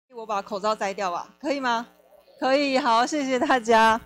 我把口罩摘掉吧，可以吗？可以，好，谢谢大家。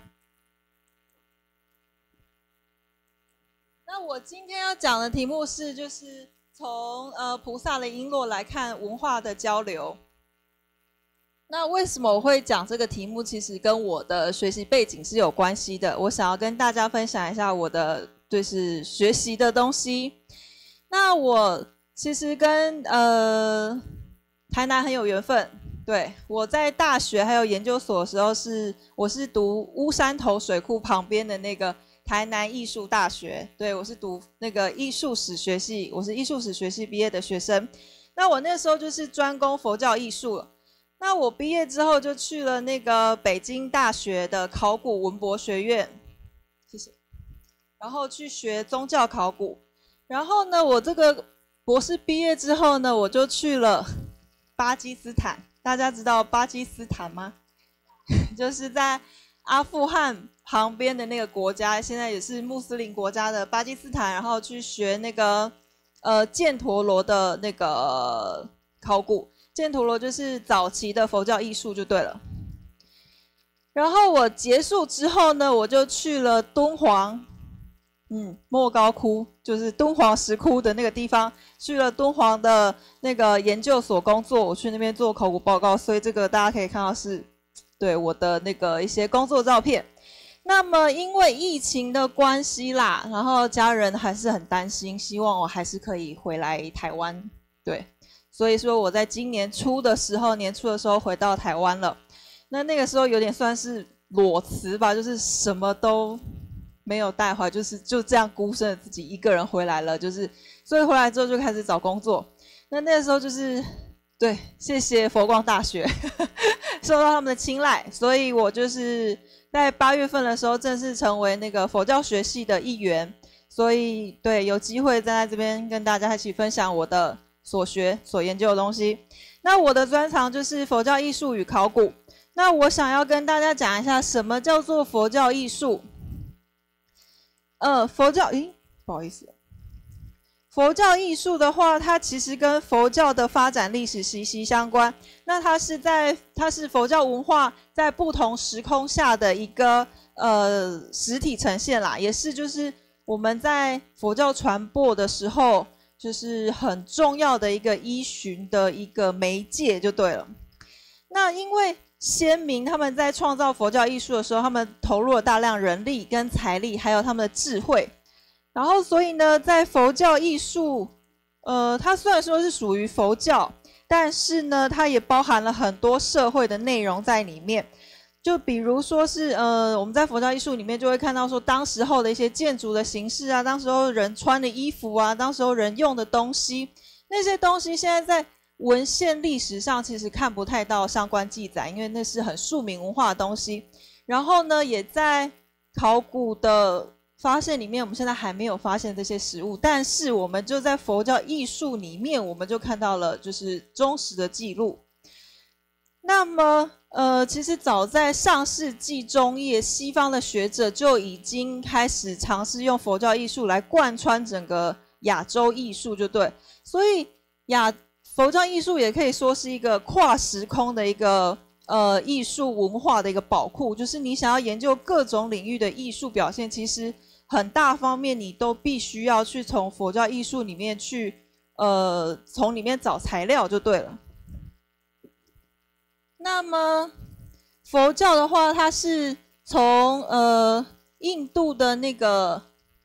那我今天要讲的题目是，就是从菩萨的璎珞来看文化的交流。那为什么我会讲这个题目？其实跟我的学习背景是有关系的。我想要跟大家分享一下我的就是学习的东西。那我其实跟台南很有缘分。对，我在大学还有研究所的时候我是读乌山头水库旁边的那个台南艺术大学。对，我是读那个艺术史学系，我是艺术史学系毕业的学生。那我那时候就是专攻佛教艺术了。那我毕业之后就去了那个北京大学的考古文博学院，谢谢。然后去学宗教考古。然后呢，我这个博士毕业之后呢，我就去了巴基斯坦。大家知道巴基斯坦吗？就是在阿富汗旁边的那个国家，现在也是穆斯林国家的巴基斯坦，然后去学那个犍陀罗的那个考古。犍陀罗就是早期的佛教艺术就对了。然后我结束之后呢，我就去了敦煌，莫高窟，就是敦煌石窟的那个地方，去了敦煌的那个研究所工作。我去那边做考古报告，所以这个大家可以看到是对我的那个一些工作照片。那么因为疫情的关系啦，然后家人还是很担心，希望我还是可以回来台湾。对，所以说我在今年初的时候回到台湾了。那个时候有点算是裸辞吧，就是什么都没有带回来，就这样孤身的自己一个人回来了。所以回来之后就开始找工作。那个时候对，谢谢佛光大学受到他们的青睐，所以我就是在8月份的时候正式成为那个佛教学系的一员。所以对，有机会站在这边跟大家一起分享我的所学所研究的东西。那我的专长就是佛教艺术与考古。那我想要跟大家讲一下什么叫做佛教艺术。不好意思，佛教艺术的话，它其实跟佛教的发展历史息息相关。那它是佛教文化在不同时空下的一个实体呈现啦，也是就是我们在佛教传播的时候，就是很重要的一个依循的一个媒介就对了。那因为先民他们在创造佛教艺术的时候，他们投入了大量人力跟财力，还有他们的智慧。然后所以呢，在佛教艺术，它虽然说是属于佛教，但是呢，它也包含了很多社会的内容在里面。就比如说是我们在佛教艺术里面就会看到说，当时候的一些建筑的形式啊，当时候人穿的衣服啊，当时候人用的东西，那些东西现在在文献历史上其实看不太到相关记载，因为那是很庶民文化的东西。然后呢，也在考古的发现里面，我们现在还没有发现这些实物，但是我们就在佛教艺术里面，我们就看到了就是忠实的记录。那么其实早在上世纪中叶，西方的学者就已经开始尝试用佛教艺术来贯穿整个亚洲艺术就对。所以佛教艺术也可以说是一个跨时空的一个艺术文化的一个宝库，就是你想要研究各种领域的艺术表现，其实很大方面你都必须要去从佛教艺术里面去从里面找材料就对了。那么佛教的话，它是从印度的那个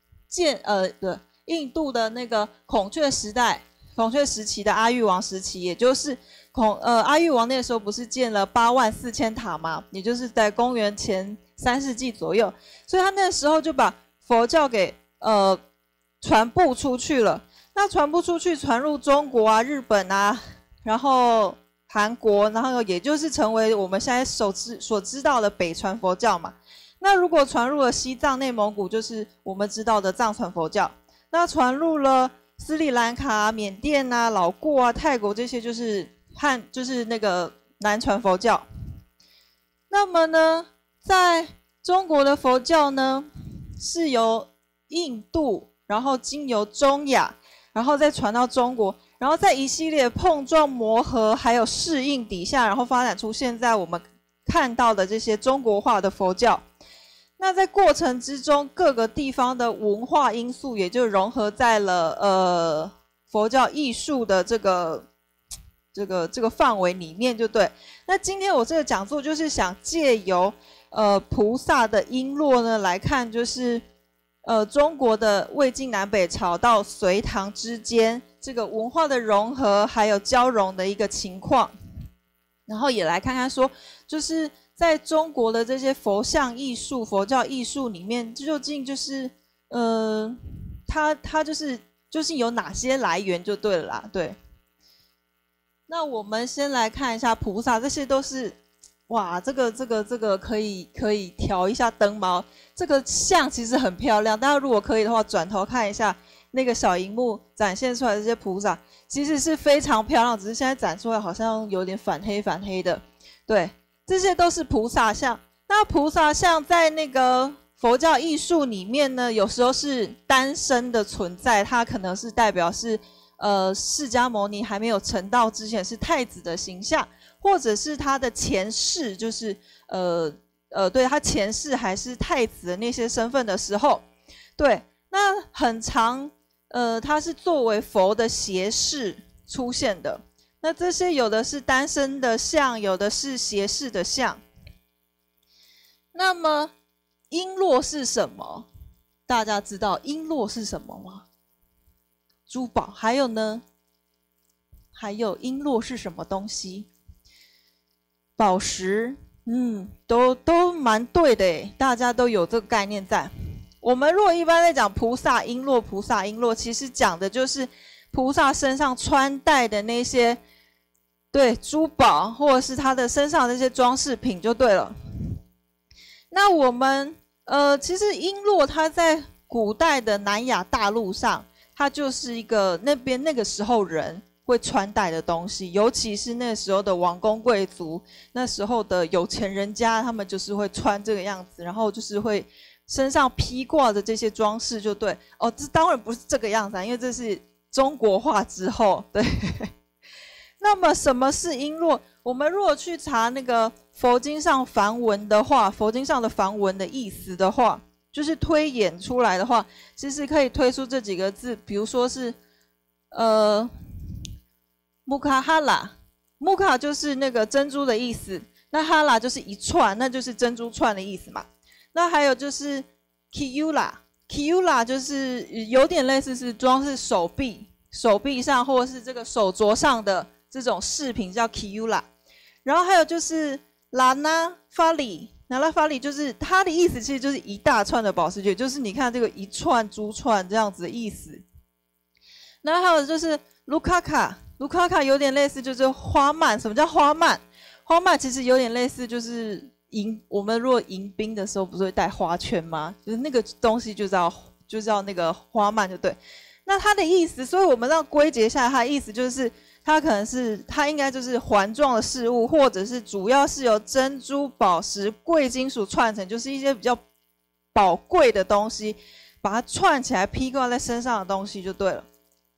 印度的那个孔雀时期的阿育王时期，也就是阿育王那个时候不是建了84000塔吗？也就是在公元前3世纪左右，所以他那个时候就把佛教给传播出去了。那传播出去，传入中国啊、日本啊，然后韩国，然后也就是成为我们现在所知道的北传佛教嘛。那如果传入了西藏、内蒙古，就是我们知道的藏传佛教。那传入了斯里兰卡、缅甸啊、老挝啊、泰国这些，就是那个南传佛教。那么呢，在中国的佛教呢，是由印度，然后经由中亚，然后再传到中国。 然后在一系列碰撞、磨合还有适应底下，然后发展出现在我们看到的这些中国化的佛教。那在过程之中，各个地方的文化因素也就融合在了佛教艺术的这个范围里面，就对。那今天我这个讲座就是想借由菩萨的璎珞呢来看，就是中国的魏晋南北朝到隋唐之间这个文化的融合还有交融的一个情况，然后也来看看说，就是在中国的这些佛像艺术、佛教艺术里面，究竟就是它就是有哪些来源就对了啦，对。那我们先来看一下菩萨，这些都是，哇，这个可以调一下灯吗？这个像其实很漂亮，大家如果可以的话，转头看一下那个小荧幕展现出来的这些菩萨，其实是非常漂亮，只是现在展出来好像有点反黑的。对，这些都是菩萨像。那菩萨像在那个佛教艺术里面呢，有时候是单身的存在，它可能是代表是释迦牟尼还没有成道之前是太子的形象，或者是他的前世，就是对，他前世还是太子的那些身份的时候，对，那很常他是作为佛的胁侍出现的。那这些有的是单身的像，有的是胁侍的像。那么璎珞是什么？大家知道璎珞是什么吗？珠宝。还有呢？还有璎珞是什么东西？宝石。都蛮对的诶，大家都有这个概念在。我们如果一般在讲菩萨璎珞，菩萨璎珞其实讲的就是菩萨身上穿戴的那些，对，珠宝或者是他的身上的那些装饰品就对了。那我们其实璎珞它在古代的南亚大陆上，它就是一个那个时候人会穿戴的东西，尤其是那时候的王公贵族，那时候的有钱人家，他们就是会穿这个样子，然后就是会身上披挂着这些装饰，就对。哦，这当然不是这个样子啊，因为这是中国化之后，对。那么什么是璎珞？我们如果去查那个佛经上梵文的话，佛经上的梵文的意思的话，就是推演出来的话，其实可以推出这几个字，比如说是穆卡哈拉，穆卡就是那个珍珠的意思，那哈拉就是一串，那就是珍珠串的意思嘛。那还有就是 Kiula 就是有点类似是装饰手臂上或者是这个手镯上的这种饰品叫 Kiula。然后还有就是拉那法里就是它的意思，其实就是一大串的宝石卷，就是你看这个一串珠串这样子的意思。然后还有就是卢卡卡有点类似就是花蔓。什么叫花蔓？花蔓其实有点类似就是我们如果迎宾的时候不是会戴花圈吗？就是那个东西就叫那个花蔓，就对。那它的意思，所以我们让归结下来，它的意思就是它应该就是环状的事物，或者是主要是由珍珠、宝石、贵金属串成，就是一些比较宝贵的东西，把它串起来披挂在身上的东西就对了。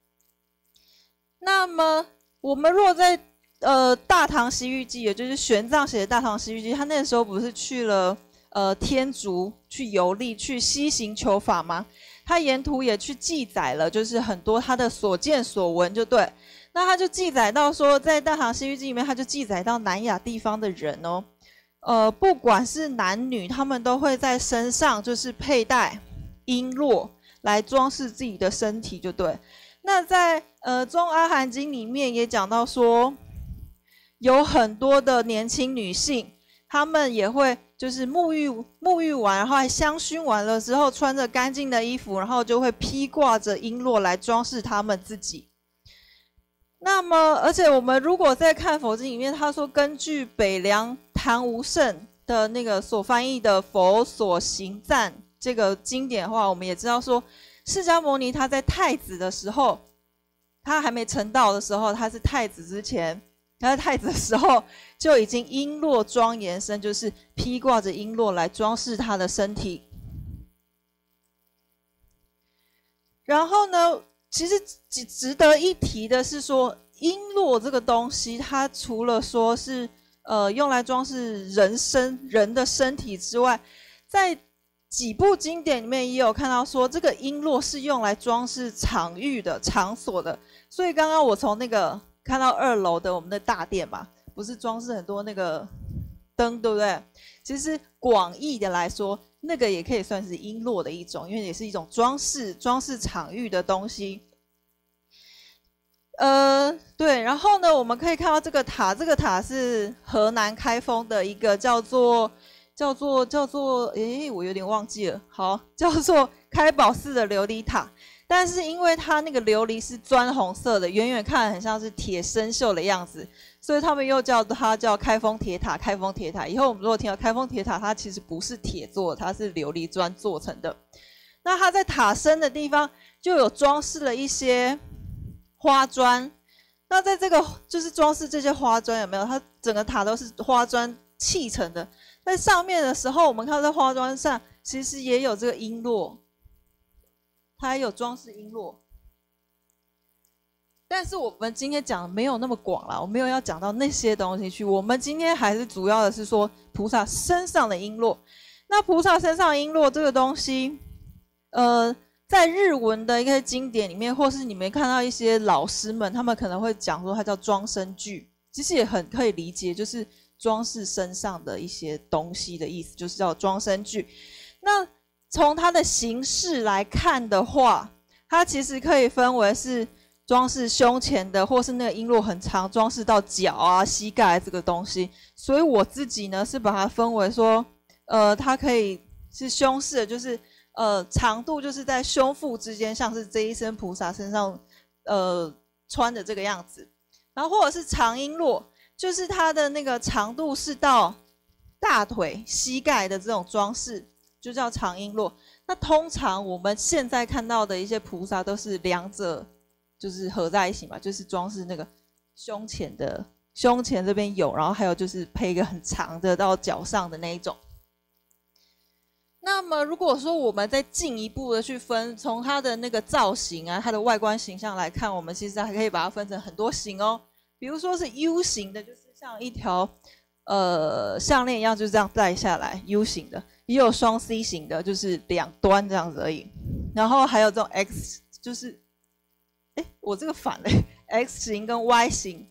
那么我们若在《大唐西域记》，也就是玄奘写的《大唐西域记》，他那时候不是去了天竺去游历，去西行求法吗？他沿途也去记载了，就是很多他的所见所闻，就对。那他就记载到说，在《大唐西域记》里面，他就记载到南亚地方的人哦，不管是男女，他们都会在身上就是佩戴璎珞来装饰自己的身体，就对。那在中阿含经里面也讲到说，有很多的年轻女性，她们也会就是沐浴完，然后还香薰完了之后，穿着干净的衣服，然后就会披挂着璎珞来装饰她们自己。那么，而且我们如果在看佛经里面，他说根据北凉谭无胜的那个所翻译的《佛所行赞》这个经典的话，我们也知道说，释迦牟尼他在太子的时候，他还没成道的时候，他是太子之前，他在太子的时候就已经璎珞庄严身，就是披挂着璎珞来装饰他的身体。然后呢， 其实值得一提的是说，璎珞这个东西，它除了说是用来装饰人的身体之外，在几部经典里面也有看到说，这个璎珞是用来装饰场域的场所的。所以刚刚我从那个看到2楼的我们的大殿嘛，不是装饰很多那个灯，对不对？其实广义的来说，那个也可以算是璎珞的一种，因为也是一种装饰场域的东西。对，然后呢，我们可以看到这个塔，这个塔是河南开封的一个叫做，我有点忘记了，好，叫做开宝寺的琉璃塔。但是因为它那个琉璃是砖红色的，远远看很像是铁生锈的样子，所以他们又叫它叫开封铁塔。开封铁塔，以后我们如果听到开封铁塔，它其实不是铁做的，它是琉璃砖做成的。那它在塔身的地方就有装饰了一些花砖。那在这个就是装饰这些花砖有没有？它整个塔都是花砖砌成的。在上面的时候，我们看到在花砖上其实也有这个璎珞。它也有装饰璎珞，但是我们今天讲的没有那么广啦，我没有要讲到那些东西去。我们今天还是主要的是说菩萨身上的璎珞。那菩萨身上的璎珞这个东西，在日文的一个经典里面，或是你们看到一些老师们，他们可能会讲说它叫装身具，其实也很可以理解，就是装饰身上的一些东西的意思，就是叫装身具。那从它的形式来看的话，它其实可以分为是装饰胸前的，或是那个璎珞很长，装饰到脚啊、膝盖这个东西。所以我自己呢是把它分为说，它可以是胸饰的，就是长度就是在胸腹之间，像是这一身菩萨身上穿的这个样子。然后或者是长璎珞，就是它的那个长度是到大腿、膝盖的这种装饰。就叫长璎珞。那通常我们现在看到的一些菩萨都是两者就是合在一起嘛，就是装饰那个胸前这边有，然后还有就是配一个很长的到脚上的那一种。那么如果说我们再进一步的去分，从它的那个造型啊，它的外观形象来看，我们其实还可以把它分成很多型哦。比如说是 U 型的，就是像一条项链一样，就是这样戴下来 U 型的。也有双 C 型的，就是两端这样子而已。然后还有这种 X， 就是，我这个反了 ，X 型跟 Y 型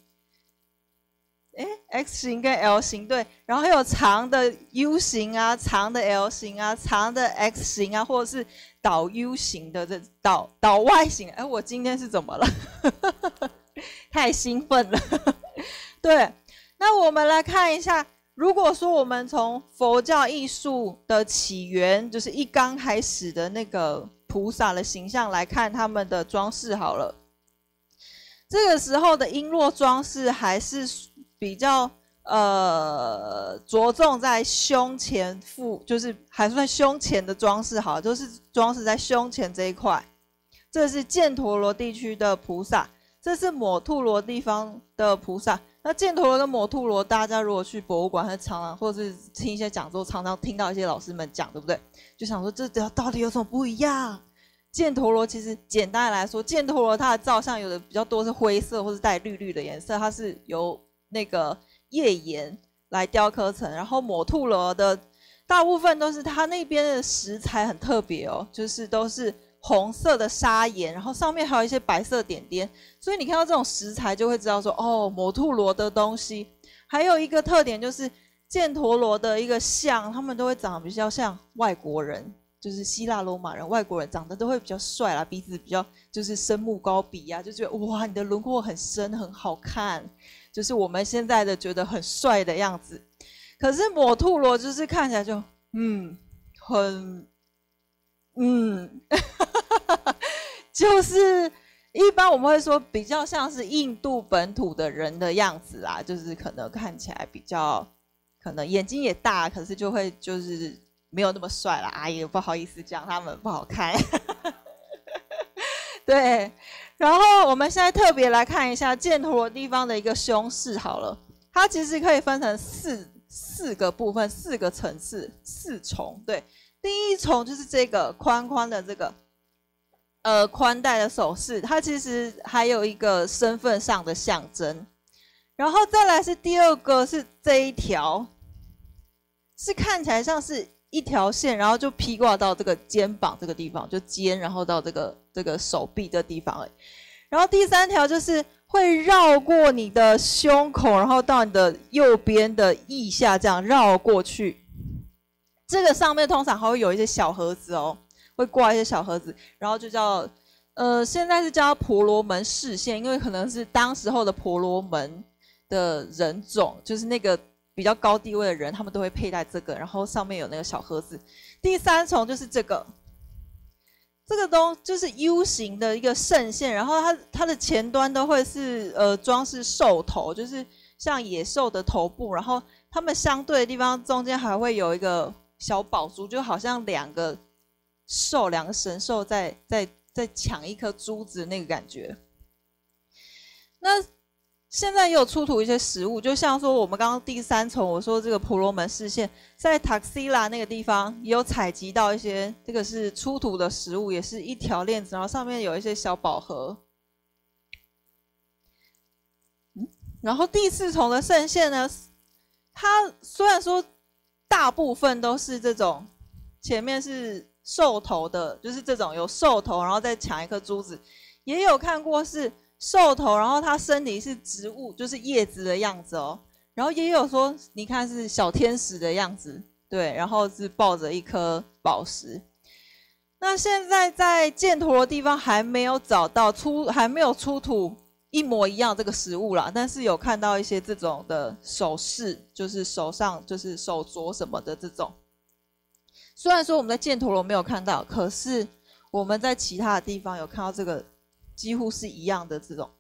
，X 型跟 L 型对。然后还有长的 U 型啊，长的 L 型啊，长的 X 型啊，或者是倒 U 型的这倒 Y 型。我今天是怎么了？太兴奋了。对，那我们来看一下。如果说我们从佛教艺术的起源，就是一刚开始的那个菩萨的形象来看他们的装饰好了，这个时候的璎珞装饰还是比较着重在胸前就是还算胸前的装饰好了，就是装饰在胸前这一块。这是犍陀罗地区的菩萨，这是摩吐罗地方的菩萨。那犍陀罗跟摩吐罗，大家如果去博物馆，或者是听一些讲座，常常听到一些老师们讲，对不对？就想说这到底有什么不一样？犍陀罗其实简单来说，犍陀罗它的造像有的比较多是灰色或是带绿绿的颜色，它是由那个页岩来雕刻成。然后摩吐罗的大部分都是它那边的石材很特别哦，就是都是红色的砂岩，然后上面还有一些白色点点，所以你看到这种石材就会知道说，哦，摩吐罗的东西。还有一个特点就是犍陀罗的一个像，他们都会长得比较像外国人，就是希腊罗马人，外国人长得都会比较帅啦，鼻子比较就是深目高鼻啊，就觉得哇，你的轮廓很深，很好看，就是我们现在的觉得很帅的样子。可是摩吐罗就是看起来就就是一般我们会说比较像是印度本土的人的样子啊，就是可能看起来比较，可能眼睛也大，可是就会就是没有那么帅啦。哎呀，不好意思讲他们不好看。对，然后我们现在特别来看一下犍陀罗地方的一个胸饰好了，它其实可以分成四个部分，4个层次，4重。对，第一重就是这个宽宽的这个。 宽带的首饰，它其实还有一个身份上的象征。然后再来是第二个是这一条，是看起来像是一条线，然后就披挂到这个肩膀这个地方，就肩，然后到这个手臂的地方而已。然后第三条就是会绕过你的胸口，然后到你的右边的腋下，这样绕过去。这个上面通常还会有一些小盒子哦，会挂一些小盒子，然后就叫现在是叫婆罗门饰线，因为可能是当时候的婆罗门的人种，就是那个比较高地位的人，他们都会佩戴这个，然后上面有那个小盒子。第三重就是这个就是 U 型的一个圣线，然后它的前端都会是装饰兽头，就是像野兽的头部，然后它们相对的地方中间还会有一个小宝珠，就好像两个神兽在抢一颗珠子的那个感觉。那现在也有出土一些实物，就像说我们刚刚第三重我说这个婆罗门视线，在塔克西拉那个地方也有采集到一些，这个是出土的实物，也是一条链子，然后上面有一些小宝盒。然后第四重的圣线呢，它虽然说大部分都是这种前面是兽头的，就是这种有兽头，然后再抢一颗珠子，也有看过是兽头，然后它身体是植物，就是叶子的样子哦。然后也有说，你看是小天使的样子，对，然后是抱着一颗宝石。那现在在犍陀罗地方还没有找到还没有出土一模一样这个实物啦，但是有看到一些这种的首饰，就是手上就是手镯什么的这种。虽然说我们在犍陀罗没有看到，可是我们在其他的地方有看到这个几乎是一样的这种，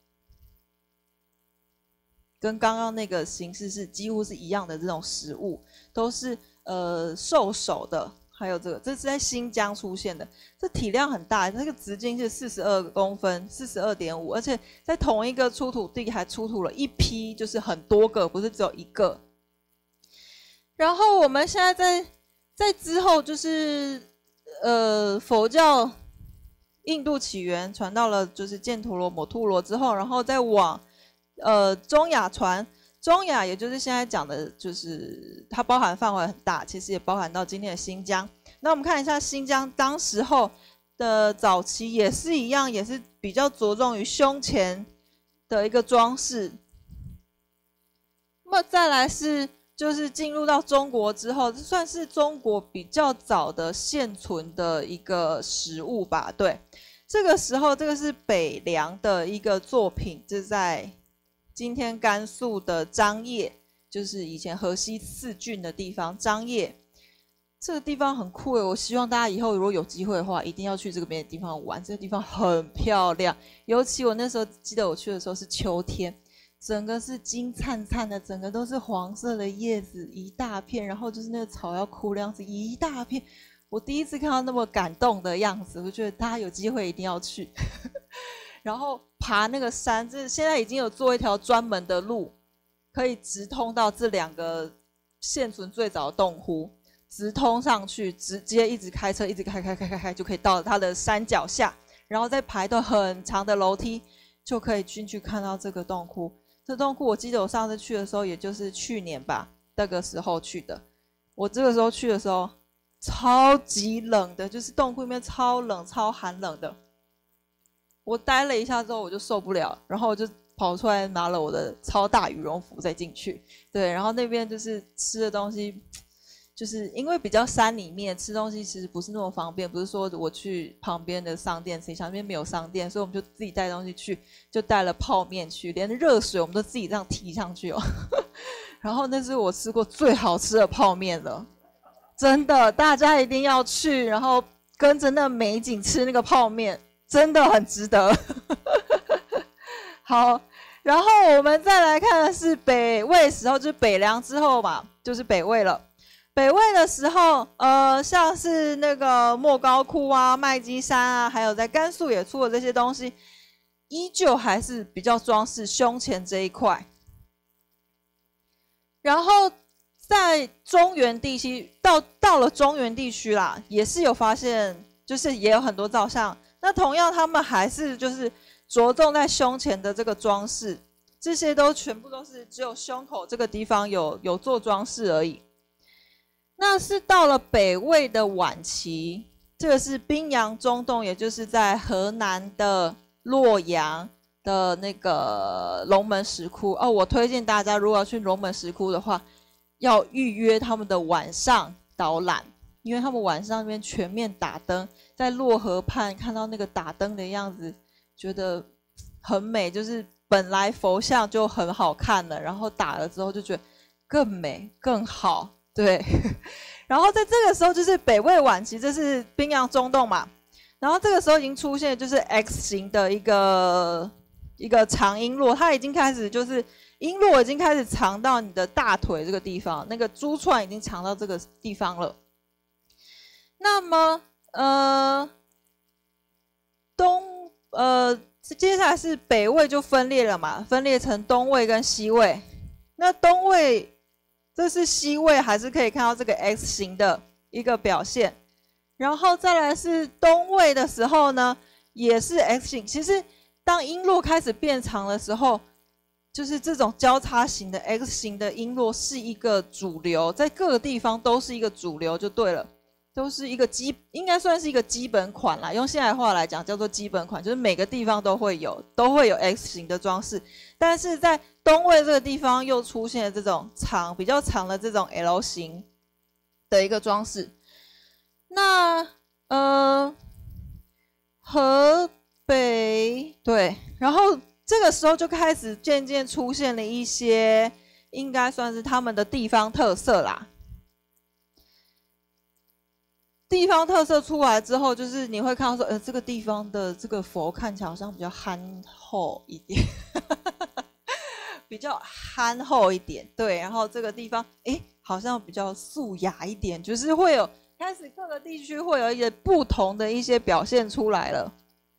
跟刚刚那个形式是几乎是一样的这种实物，都是兽首的。还有这是在新疆出现的，这体量很大，这个直径是42公分，42.5，而且在同一个出土地还出土了一批，就是很多个，不是只有一个。然后我们现在在之后就是佛教印度起源传到了就是犍陀罗、摩吐罗之后，然后再往中亚传。中亚也就是现在讲的，就是它包含范围很大，其实也包含到今天的新疆。那我们看一下新疆当时候的早期也是一样，也是比较着重于胸前的一个装饰。那么再来是就是进入到中国之后，这算是中国比较早的现存的一个实物吧？对，这个时候这个是北凉的一个作品，这是在今天甘肃的张掖，就是以前河西4郡的地方，张掖这个地方很酷诶，我希望大家以后如果有机会的话，一定要去这个边的地方玩，这个地方很漂亮。尤其我那时候记得我去的时候是秋天，整个是金灿灿的，整个都是黄色的叶子一大片，然后就是那个草要枯的样子一大片。我第一次看到那么感动的样子，我觉得大家有机会一定要去。然后爬那个山，这现在已经有做一条专门的路，可以直通到这2个现存最早的洞窟，直通上去，直接一直开车，一直开，就可以到它的山脚下，然后再爬一段很长的楼梯，就可以进去看到这个洞窟。这洞窟我记得我上次去的时候，也就是去年吧，那个时候去的。我这个时候去的时候，超级冷的，就是洞窟里面超冷、超寒冷的。我待了一下之后我就受不了，然后我就跑出来拿了我的超大羽绒服再进去。对，然后那边就是吃的东西，就是因为比较山里面，吃东西其实不是那么方便，不是说我去旁边的商店吃，旁边没有商店，所以我们就自己带东西去，就带了泡面去，连热水我们都自己这样提上去哦。然后那是我吃过最好吃的泡面了，真的，大家一定要去，然后跟着那美景吃那个泡面。真的很值得。好，然后我们再来看的是北魏时候，就是北凉之后嘛，就是北魏了。北魏的时候，像是那个莫高窟啊、麦积山啊，还有在甘肃也出了这些东西，依旧还是比较装饰胸前这一块。然后在中原地区，到了中原地区啦，也是有发现，就是也有很多造像。 那同样，他们还是就是着重在胸前的这个装饰，这些都全部都是只有胸口这个地方有做装饰而已。那是到了北魏的晚期，这个是宾阳中洞，也就是在河南的洛阳的那个龙门石窟哦。我推荐大家，如果要去龙门石窟的话，要预约他们的晚上导览，因为他们晚上那边全面打灯，在洛河畔看到那个打灯的样子，觉得很美。就是本来佛像就很好看了，然后打了之后就觉得更美更好。对，然后在这个时候就是北魏晚期，这是宾阳中洞嘛，然后这个时候已经出现就是 X 型的一个长璎珞，它已经开始就是璎珞已经开始长到你的大腿这个地方，那个珠串已经长到这个地方了。那么接下来是北魏就分裂了嘛，分裂成东魏跟西魏。那东魏这是西魏，还是可以看到这个 X 型的一个表现。然后再来是东魏的时候呢，也是 X 型。其实当璎珞开始变长的时候，就是这种交叉型的 X 型的璎珞是一个主流，在各个地方都是一个主流就对了，都是一个应该算是一个基本款啦。用现在话来讲叫做基本款，就是每个地方都会有 X 型的装饰。但是在东魏这个地方又出现了这种比较长的这种 L 型的一个装饰。那河北对，然后这个时候就开始渐渐出现了一些应该算是他们的地方特色啦。地方特色出来之后，就是你会看到说，这个地方的这个佛看起来好像比较憨厚一点，比较憨厚一点，对。然后这个地方，好像比较素雅一点，就是会有开始各个地区会有一些不同的一些表现出来了。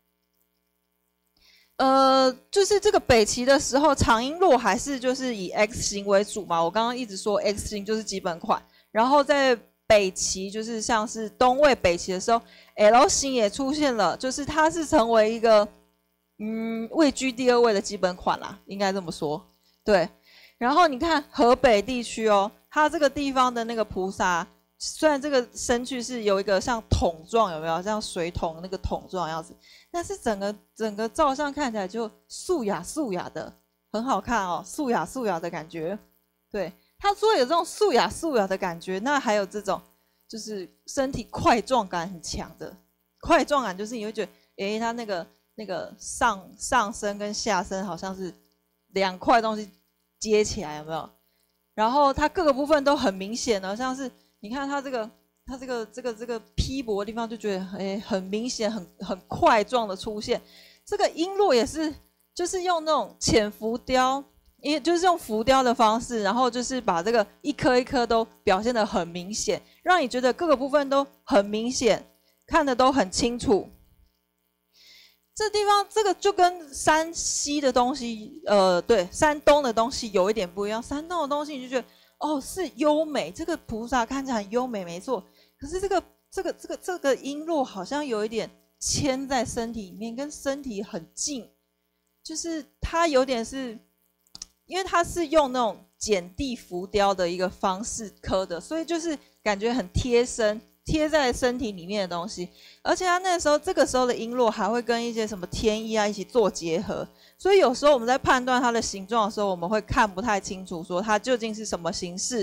就是这个北齐的时候，长璎珞还是就是以 X 型为主嘛。我刚刚一直说 X 型就是基本款，然后在北齐就是像是东魏北齐的时候 ，L 型也出现了，就是它是成为一个位居第2位的基本款啦，应该这么说。对，然后你看河北地区哦，它这个地方的那个菩萨，虽然这个身躯是有一个像桶状，有没有像水桶那个桶状的样子，但是整个照相看起来就素雅的，很好看哦，素雅的感觉。对。它除了有这种素雅的感觉，那还有这种就是身体块状感很强的块状感，就是你会觉得，它那个上身跟下身好像是2块东西接起来，有没有？然后它各个部分都很明显的，像是你看它这个披帛的地方，就觉得很明显，很块状的出现。这个璎珞也是，就是用那种浅浮雕。也就是用浮雕的方式，然后就是把这个一颗一颗都表现得很明显，让你觉得各个部分都很明显，看得都很清楚。这地方这个就跟山西的东西，对，山东的东西有一点不一样。山东的东西你就觉得是优美，这个菩萨看起来很优美，没错。可是这个璎珞好像有一点嵌在身体里面，跟身体很近，就是它有点是。因为它是用那种剪地浮雕的一个方式刻的，所以就是感觉很贴身，贴在身体里面的东西。而且它这个时候的璎珞还会跟一些什么天衣啊一起做结合，所以有时候我们在判断它的形状的时候，我们会看不太清楚，说它究竟是什么形式。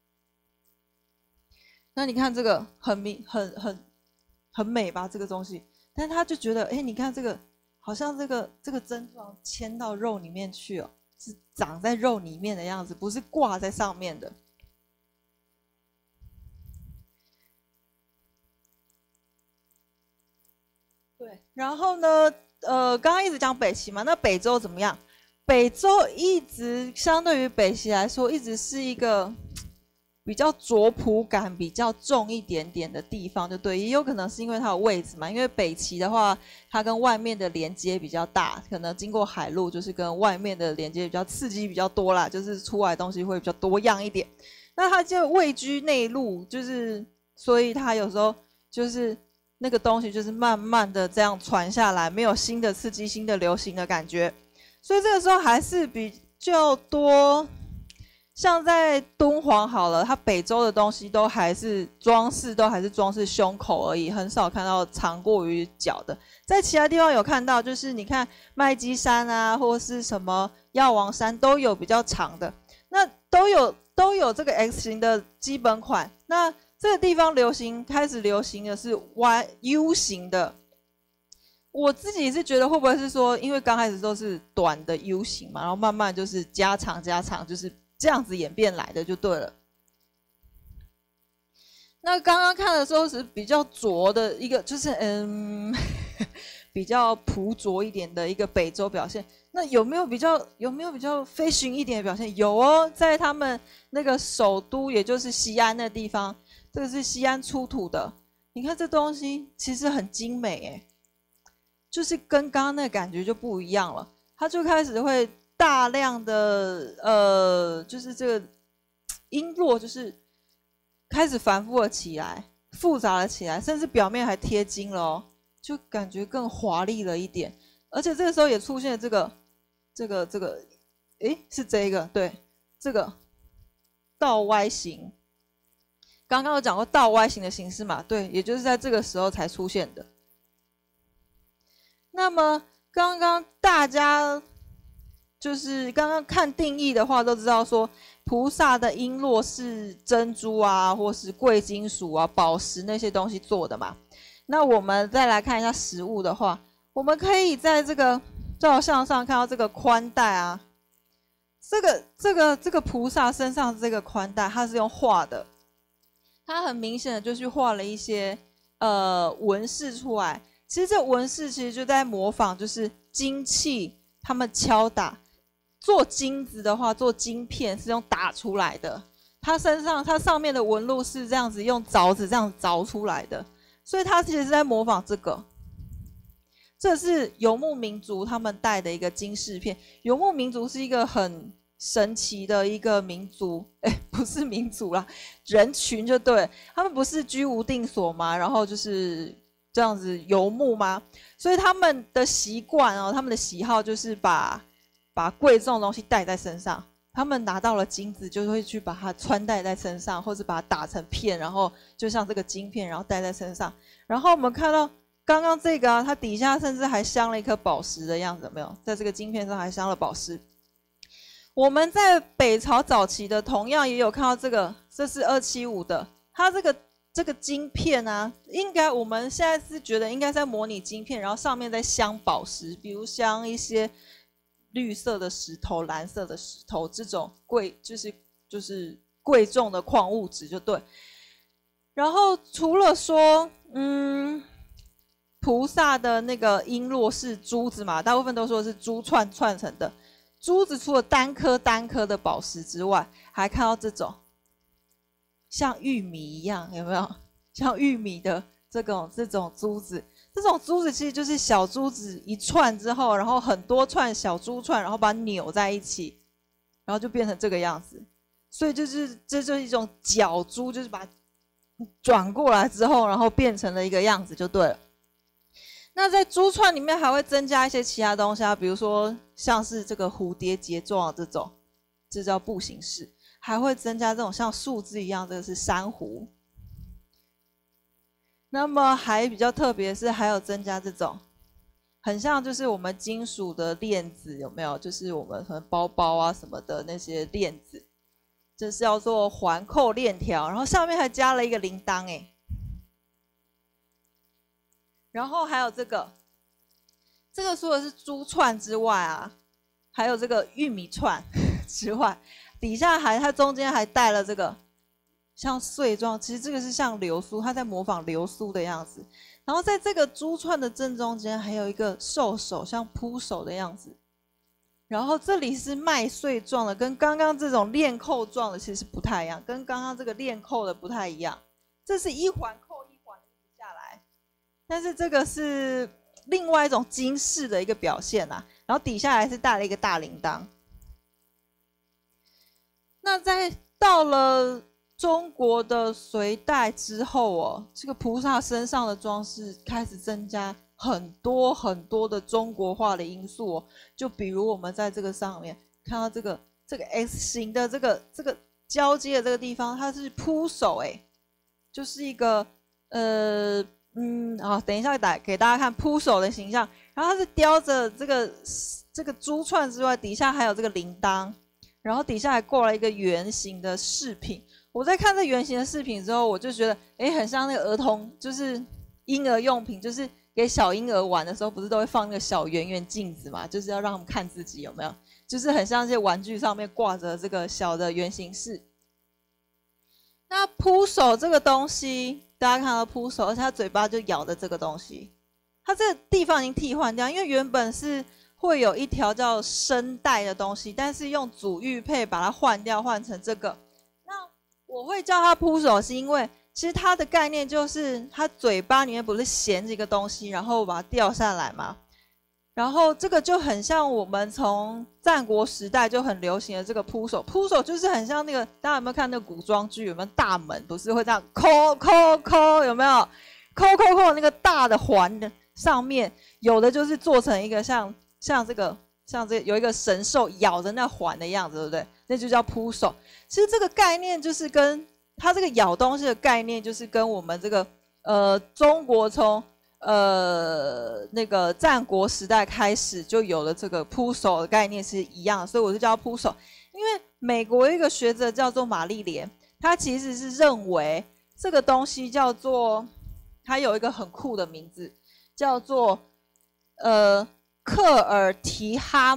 那你看这个很美吧，这个东西，但是他就觉得，你看这个好像这个珍珠嵌到肉里面去哦。是长在肉里面的样子，不是挂在上面的。对，然后呢，刚刚一直讲北齐嘛，那北周怎么样？北周一直相对于北齐来说，一直是一个比较拙朴感比较重一点点的地方，就对，也有可能是因为它的位置嘛，因为北齐的话，它跟外面的连接比较大，可能经过海路，就是跟外面的连接比较刺激比较多啦，就是出来的东西会比较多样一点。那它就位居内陆，就是所以它有时候就是那个东西就是慢慢的这样传下来，没有新的刺激、新的流行的感觉，所以这个时候还是比较多。像在敦煌好了，它北周的东西都还是装饰，都还是装饰胸口而已，很少看到长过于脚的。在其他地方有看到，就是你看麦积山啊，或是什么药王山都有比较长的，那都有这个 X 型的基本款。那这个地方开始流行的是 U 型的。我自己是觉得会不会是说，因为刚开始都是短的 U 型嘛，然后慢慢就是加长，就是这样子演变来的就对了。那刚刚看的时候是比较拙的一个，就是比较朴拙一点的一个北周表现。那有没有比较飞行一点的表现？有哦，在他们那个首都，也就是西安的地方，这个是西安出土的。你看这东西其实很精美诶，就是跟刚刚那个感觉就不一样了。它就开始会大量的就是这个璎珞就是开始繁复了起来，复杂了起来，甚至表面还贴金了哦，就感觉更华丽了一点。而且这个时候也出现了这个，是这个对，这个倒 Y 型。刚刚有讲过倒 Y 型的形式嘛？对，也就是在这个时候才出现的。那么刚刚大家就是刚刚看定义的话，都知道说菩萨的璎珞是珍珠啊，或是贵金属啊、宝石那些东西做的嘛。那我们再来看一下实物的话，我们可以在这个照相上看到这个宽带啊，这个菩萨身上这个宽带，它是用画的，它很明显的就去画了一些纹饰出来。其实这纹饰其实就在模仿，就是金器他们敲打做金子的话，做金片是用打出来的。它上面的纹路是这样子用凿子这样凿出来的，所以它其实是在模仿这个。这是游牧民族他们戴的一个金饰片。游牧民族是一个很神奇的一个民族，不是民族啦，人群就对，他们不是居无定所吗？然后就是这样子游牧吗？所以他们的习惯哦，他们的喜好就是把贵重的东西带在身上。他们拿到了金子，就会去把它穿戴在身上，或者把它打成片，然后就像这个金片，然后戴在身上。然后我们看到刚刚这个啊，它底下甚至还镶了一颗宝石的样子，有没有？在这个金片上还镶了宝石。我们在北朝早期的同样也有看到这个，这是275的，它这个晶片啊，我们现在是觉得应该在模拟晶片，然后上面再镶宝石，比如镶一些绿色的石头、蓝色的石头，这种就是贵重的矿物质就对。然后除了说，菩萨的那个璎珞是珠子嘛，大部分都说是珠串成的。珠子除了单颗的宝石之外，还看到这种像玉米一样，有没有？像玉米的这种珠子，这种珠子其实就是小珠子一串之后，然后很多串小珠串，然后把它扭在一起，然后就变成这个样子。所以这就是一种角珠，就是把它转过来之后，然后变成了一个样子就对了。那在珠串里面还会增加一些其他东西啊，比如说像是这个蝴蝶结状的这种，这叫步形式，还会增加这种像树枝一样，这个是珊瑚。那么还比较特别是还有增加这种很像就是我们金属的链子，有没有？就是我们可能包包啊什么的那些链子，这是叫做环扣链条，然后上面还加了一个铃铛然后还有这个除了是珠串之外啊，还有这个玉米串之外，底下它中间还带了这个像穗状，其实这个是像流苏，它在模仿流苏的样子。然后在这个珠串的正中间还有一个兽首，像扑手的样子。然后这里是麦穗状的，跟刚刚这种链扣状的其实不太一样，跟刚刚这个链扣的不太一样。这是一环扣一环下来。但是这个是另外一种金饰的一个表现啊，然后底下还是带了一个大铃铛。那到了中国的隋代之后哦，这个菩萨身上的装饰开始增加很多很多的中国化的因素哦。就比如我们在这个上面看到这个 S 型的这个交接的这个地方，它是铺首就是一个等一下给大家看铺首的形象，然后它是雕着这个珠串之外，底下还有这个铃铛，然后底下还挂了一个圆形的饰品。我在看这圆形的饰品之后，我就觉得，很像那个儿童，就是婴儿用品，就是给小婴儿玩的时候，不是都会放那个小圆圆镜子嘛，就是要让他们看自己有没有，就是很像一些玩具上面挂着这个小的圆形饰。那扑手这个东西，大家看到扑手，而且它嘴巴就咬的这个东西，它这个地方已经替换掉，因为原本是会有一条叫声带的东西，但是用祖玉佩把它换掉，换成这个。我会叫它扑手，是因为其实它的概念就是它嘴巴里面不是衔着一个东西，然后把它掉下来嘛。然后这个就很像我们从战国时代就很流行的这个扑手，扑手就是很像那个大家有没有看那个古装剧？有没有大门不是会这样抠抠抠？有没有抠抠抠那个大的环的上面，有的就是做成一个像这个有一个神兽咬着那环的样子，对不对？那就叫扑手。其实这个概念就是跟它这个咬东西的概念，就是跟我们这个中国从那个战国时代开始就有了这个扑手的概念是一样的，所以我就叫它扑手。因为美国有一个学者叫做玛丽莲，他其实是认为这个东西叫做，它有一个很酷的名字，叫做克尔提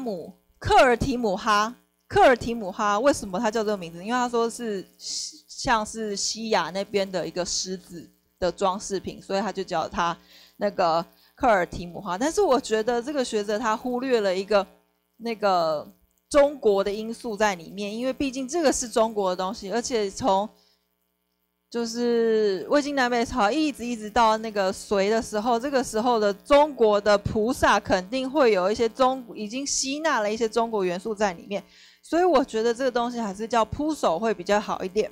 姆哈。为什么他叫这个名字？因为他说是像是西亚那边的一个狮子的装饰品，所以他就叫他那个克尔提姆哈。但是我觉得这个学者他忽略了一个那个中国的因素在里面，因为毕竟这个是中国的东西，而且从就是魏晋南北朝一直到那个隋的时候，这个时候的中国的菩萨肯定会有一些已经吸纳了一些中国元素在里面，所以我觉得这个东西还是叫扑手会比较好一点。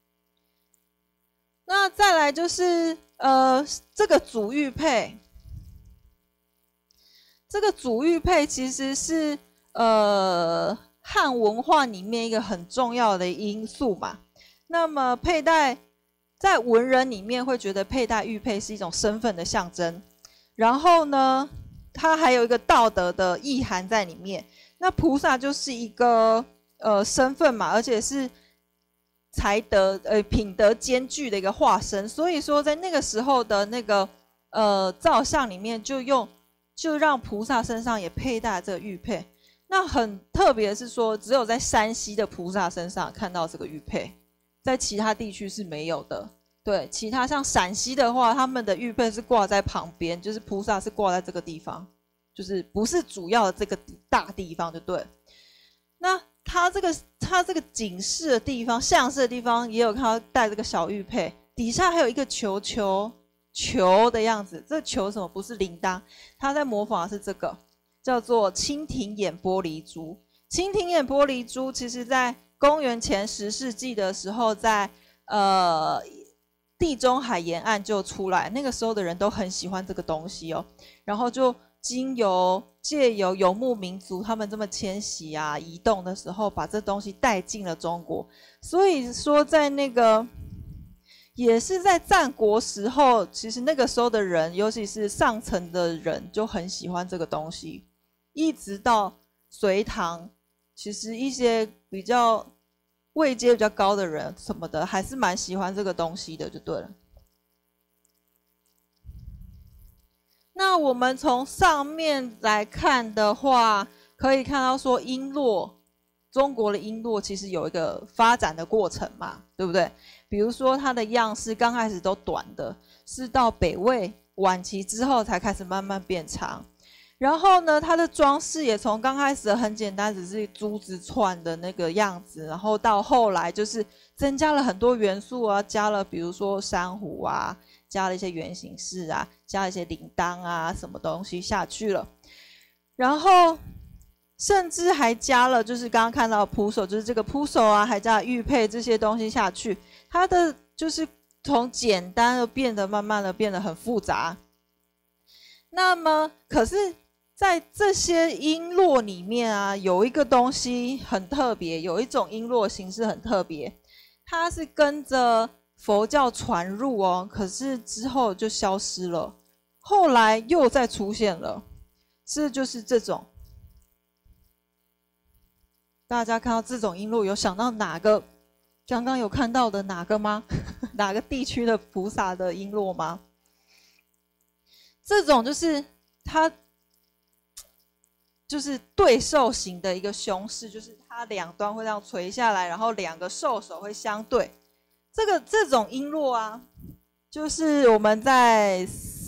那再来就是这个祖玉佩，这个祖玉佩其实是汉文化里面一个很重要的因素嘛。那么佩戴在文人里面会觉得佩戴玉佩是一种身份的象征，然后呢，它还有一个道德的意涵在里面。那菩萨就是一个身份嘛，而且是才德品德兼具的一个化身，所以说在那个时候的那个造像里面就让菩萨身上也佩戴这个玉佩。那很特别的是说，只有在山西的菩萨身上看到这个玉佩，在其他地区是没有的。对，其他像陕西的话，他们的玉佩是挂在旁边，就是菩萨是挂在这个地方，就是不是主要的这个大地方，就对。那它这个警示的地方、象示的地方，也有看到带这个小玉佩，底下还有一个球的样子。这球什么？不是铃铛，它在模仿的是这个，叫做蜻蜓眼玻璃珠。蜻蜓眼玻璃珠其实在公元前10世纪的时候，在地中海沿岸就出来，那个时候的人都很喜欢这个东西哦，然后就借由游牧民族他们这么迁徙啊、移动的时候，把这东西带进了中国。所以说，在那个也是在战国时候，其实那个时候的人，尤其是上层的人，就很喜欢这个东西。一直到隋唐，其实一些比较位阶比较高的人什么的，还是蛮喜欢这个东西的，就对了。那我们从上面来看的话，可以看到说璎珞，中国的璎珞其实有一个发展的过程嘛，对不对？比如说它的样式刚开始都短的，是到北魏晚期之后才开始慢慢变长。然后呢，它的装饰也从刚开始很简单，只是珠子串的那个样子，然后到后来就是增加了很多元素啊，加了比如说珊瑚啊，加了一些圆形饰啊，加了一些铃铛啊，什么东西下去了。然后甚至还加了就是刚刚看到的铺手，就是这个铺手啊，还加了玉佩这些东西下去，它的就是从简单的变得慢慢的变得很复杂。那么可是在这些璎珞里面啊，有一个东西很特别，有一种璎珞形式很特别，它是跟着佛教传入哦，可是之后就消失了，后来又再出现了，就是这种。大家看到这种璎珞，有想到哪个？刚刚有看到的哪个吗？哪个地区的菩萨的璎珞吗？这种就是它就是对兽形的一个胸饰，就是它两端会这样垂下来，然后两个兽首会相对。这种璎珞啊，就是我们在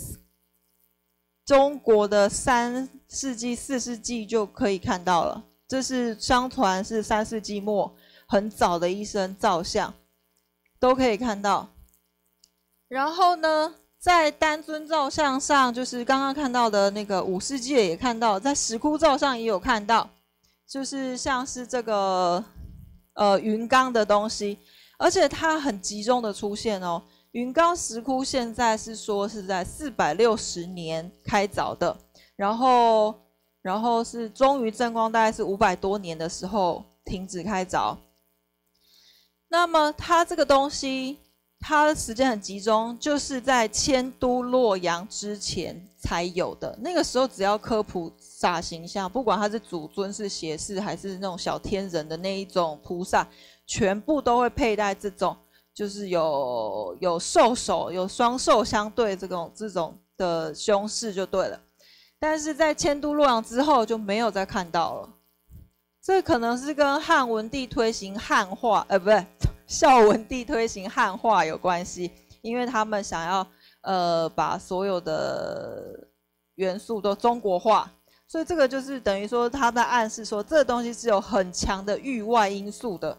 中国的3世纪、4世纪就可以看到了。这是相传是3世纪末很早的一身造像，都可以看到。然后呢，在单尊造像上，就是刚刚看到的那个5世纪也看到，在石窟造上也有看到，就是像是这个云冈的东西，而且它很集中的出现哦。云冈石窟现在是说是在460年开凿的，然后是终于正光大概是500多年的时候停止开凿。那么它这个东西，它的时间很集中，就是在迁都洛阳之前才有的。那个时候只要科普萨形象，不管他是主尊是胁侍还是那种小天人的那一种菩萨，全部都会佩戴这种，就是有兽首、有双兽相对这种的胸饰就对了。但是在迁都洛阳之后就没有再看到了，这可能是跟汉文帝推行汉化，不对，孝文帝推行汉化有关系，因为他们想要把所有的元素都中国化，所以这个就是等于说他在暗示说这个东西是有很强的域外因素的。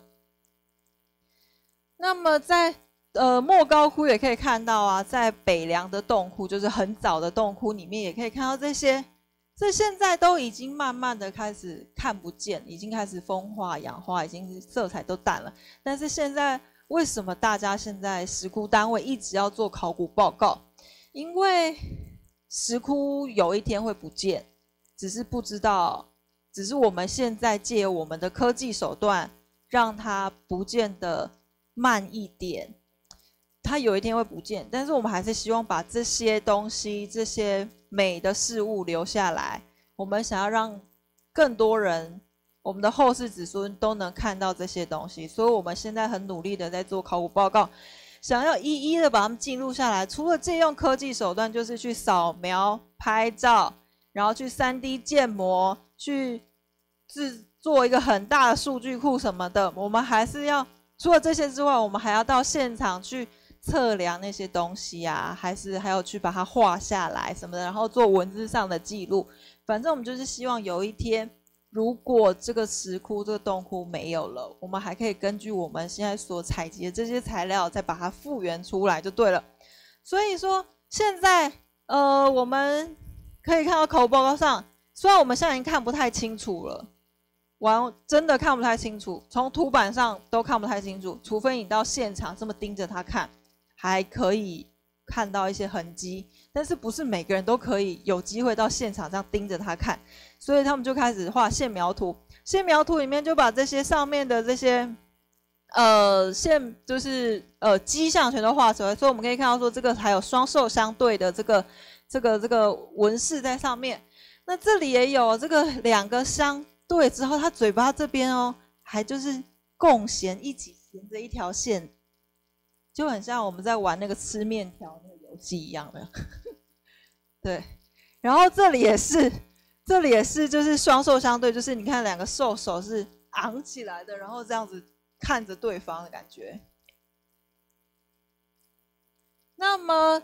那么在莫高窟也可以看到啊，在北凉的洞窟，就是很早的洞窟里面也可以看到这些，这现在都已经慢慢的开始看不见，已经开始风化氧化，已经色彩都淡了。但是现在为什么大家现在石窟单位一直要做考古报告？因为石窟有一天会不见，只是不知道，只是我们现在借由我们的科技手段让它不见得慢一点。它有一天会不见，但是我们还是希望把这些东西、这些美的事物留下来。我们想要让更多人，我们的后世子孙都能看到这些东西，所以我们现在很努力的在做考古报告，想要一一的把它们记录下来。除了借用科技手段，就是去扫描、拍照，然后去3D 建模，去做一个很大的数据库什么的。我们还是要除了这些之外，我们还要到现场去测量那些东西啊，还要去把它画下来什么的，然后做文字上的记录。反正我们就是希望有一天，如果这个石窟、这个洞窟没有了，我们还可以根据我们现在所采集的这些材料，再把它复原出来就对了。所以说，现在我们可以看到考古报告上，虽然我们现在已经看不太清楚了。真的看不太清楚，从图板上都看不太清楚，除非你到现场这么盯着它看，还可以看到一些痕迹。但是不是每个人都可以有机会到现场这样盯着它看，所以他们就开始画线描图。线描图里面就把这些上面的这些线就是迹象全都画出来，所以我们可以看到说这个还有双兽相对的这个纹饰在上面。那这里也有这个2个相对之后，他嘴巴这边哦，还就是共衔一起衔着一条线，就很像我们在玩那个吃面条那个游戏一样的。对，然后这里也是，就是双兽相对，就是你看2个兽首是昂起来的，然后这样子看着对方的感觉。那么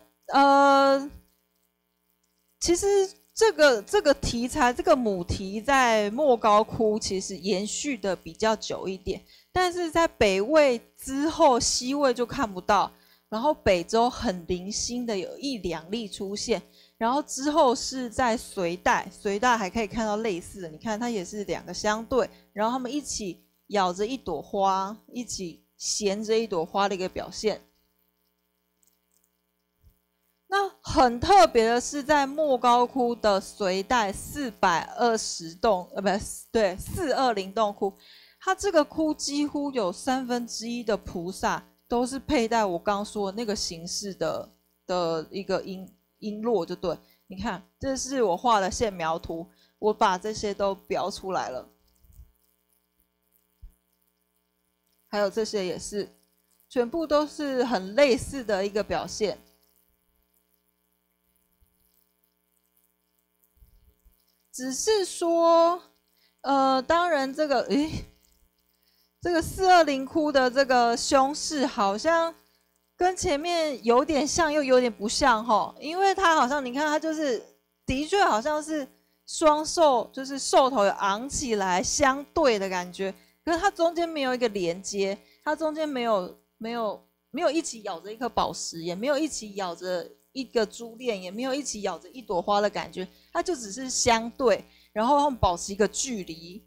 其实这个题材，这个母题在莫高窟其实延续的比较久一点，但是在北魏之后，西魏就看不到，然后北周很零星的有1-2例出现。 然后之后是在隋代，隋代还可以看到类似的，你看它也是两个相对，然后他们一起咬着一朵花，一起衔着一朵花的一个表现。那很特别的是，在莫高窟的隋代420洞，不对，420洞窟，它这个窟几乎有1/3的菩萨都是佩戴我刚刚说的那个形式的一个璎珞，就对。你看，这是我画的线描图，我把这些都标出来了，还有这些也是，全部都是很类似的一个表现。只是说，当然这个，这个420窟的这个胸饰好像跟前面有点像，又有点不像哈，因为它好像你看它就是的确好像是双兽，就是兽头有昂起来相对的感觉，可是它中间没有一个连接，它中间没有一起咬着一颗宝石，也没有一起咬着一个珠链，也没有一起咬着一朵花的感觉，它就只是相对，然后保持一个距离。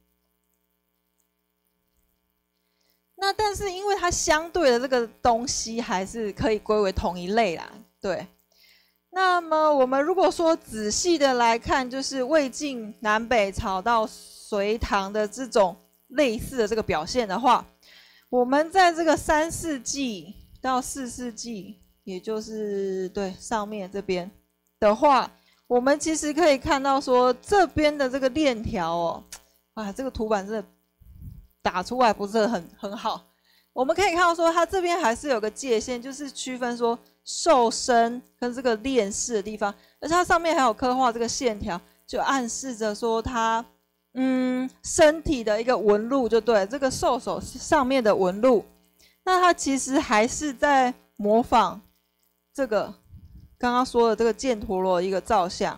那但是因为它相对的这个东西还是可以归为同一类啦，对。那么我们如果说仔细的来看，就是魏晋南北朝到隋唐的这种类似的这个表现的话，我们在这个3世纪到4世纪，也就是对上面这边的话，我们其实可以看到说这边的这个链条哦，这个图板真的打出来不是很好。我们可以看到说它这边还是有个界限，就是区分说兽身跟这个链式的地方，而且它上面还有刻画这个线条，就暗示着说它身体的一个纹路，就对，这个兽首上面的纹路，那它其实还是在模仿这个刚刚说的这个犍陀罗的一个造像。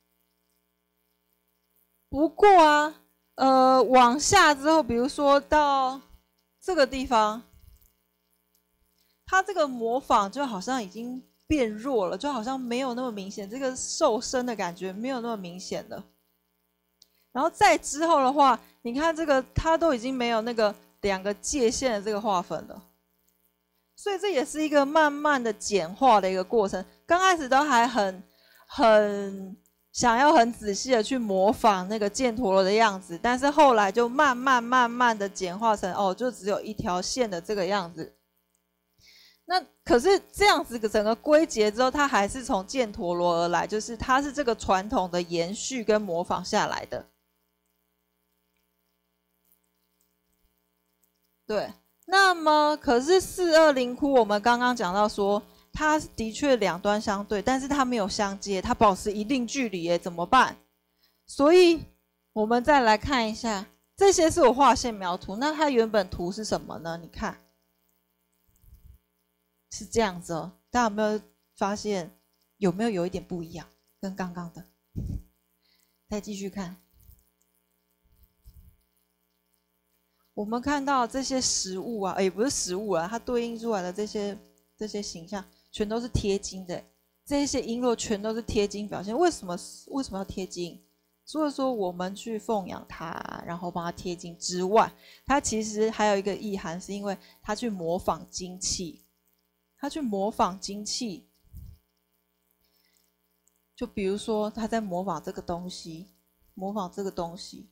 不过啊，往下之后，比如说到这个地方，它这个模仿就好像已经变弱了，就好像没有那么明显，这个兽身的感觉没有那么明显了。然后再之后的话，你看这个它都已经没有那个2个界限的这个划分了，所以这也是一个慢慢的简化的一个过程。刚开始都还很想要很仔细的去模仿那个犍陀罗的样子，但是后来就慢慢的简化成就只有一条线的这个样子。那可是这样子整个归结之后，它还是从犍陀罗而来，就是它是这个传统的延续跟模仿下来的。对，那么可是420窟，我们刚刚讲到说，它的确两端相对，但是它没有相接，它保持一定距离耶，怎么办？所以我们再来看一下，这些是我画线描图，那它原本图是什么呢？你看，是这样子哦，大家有没有发现有没有一点不一样，跟刚刚的？再继续看。我们看到这些实物啊，也不是实物啊，它对应出来的这些形象，全都是贴金的。这些璎珞全都是贴金表现。为什么要贴金？所以说我们去奉养它，然后帮它贴金之外，它其实还有一个意涵，是因为它去模仿精气，它去模仿精气。就比如说，它在模仿这个东西，模仿这个东西。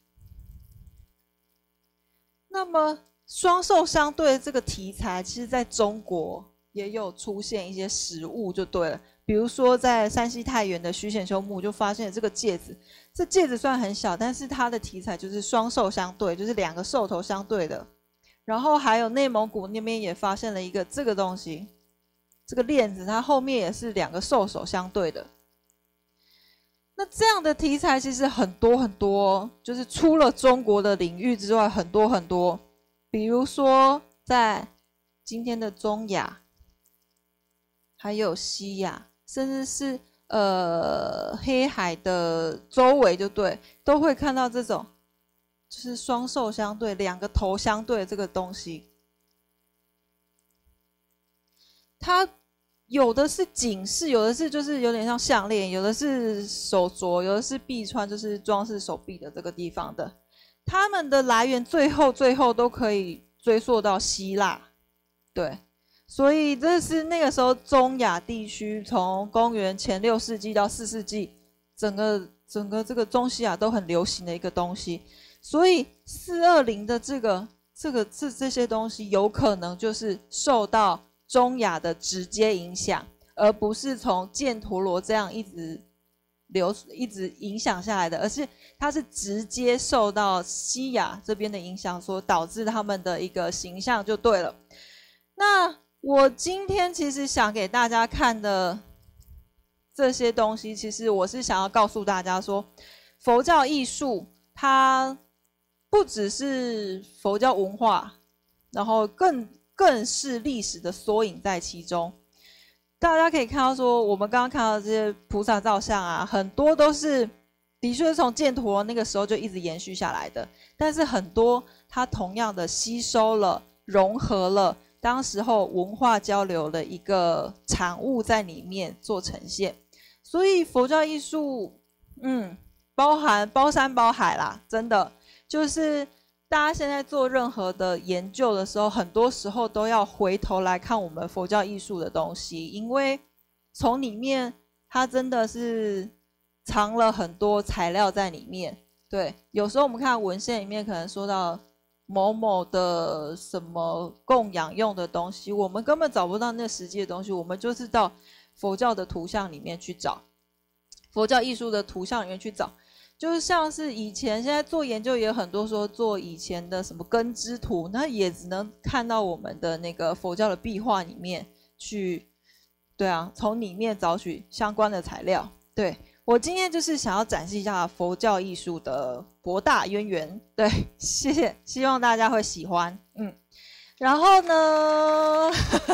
那么双兽相对这个题材，其实在中国也有出现一些实物就对了。比如说在山西太原的徐显修墓就发现了这个戒指，这戒指虽然很小，但是它的题材就是双兽相对，就是2个兽头相对的。然后还有内蒙古那边也发现了一个这个东西，这个链子它后面也是2个兽首相对的。那这样的题材其实很多，就是除了中国的领域之外，很多。比如说在今天的中亚，还有西亚，甚至是黑海的周围，就对，都会看到这种，就是双兽相对，2个头相对的这个东西。它有的是颈饰，有的是就是有点像项链，有的是手镯，有的是臂穿，就是装饰手臂的这个地方的。它们的来源最后都可以追溯到希腊，对，所以这是那个时候中亚地区从公元前6世纪到4世纪，整个这个中西亚都很流行的一个东西。所以420的这些东西有可能就是受到中亚的直接影响，而不是从犍陀罗这样一直影响下来的，而是它是直接受到西亚这边的影响所导致他们的一个形象就对了。那我今天其实想给大家看的这些东西，其实我是想要告诉大家说，佛教艺术它不只是佛教文化，然后更是历史的缩影在其中。大家可以看到说，我们刚刚看到这些菩萨造像啊，很多都是的确是从犍陀罗那个时候就一直延续下来的，但是很多它同样的吸收了、融合了当时候文化交流的一个产物在里面做呈现。所以佛教艺术，包含包山包海啦，真的就是大家现在做任何的研究的时候，很多时候都要回头来看我们佛教艺术的东西，因为从里面它真的是藏了很多材料在里面。对，有时候我们看文献里面可能说到某某的什么供养用的东西，我们根本找不到那实际的东西，我们就是到佛教的图像里面去找，佛教艺术的图像里面去找。就是像是以前现在做研究也有很多说做以前的什么根枝图，那也只能看到我们的那个佛教的壁画里面去，对啊，从里面找取相关的材料。对，我今天就是想要展示一下佛教艺术的博大渊源。对，谢谢，希望大家会喜欢。然后呢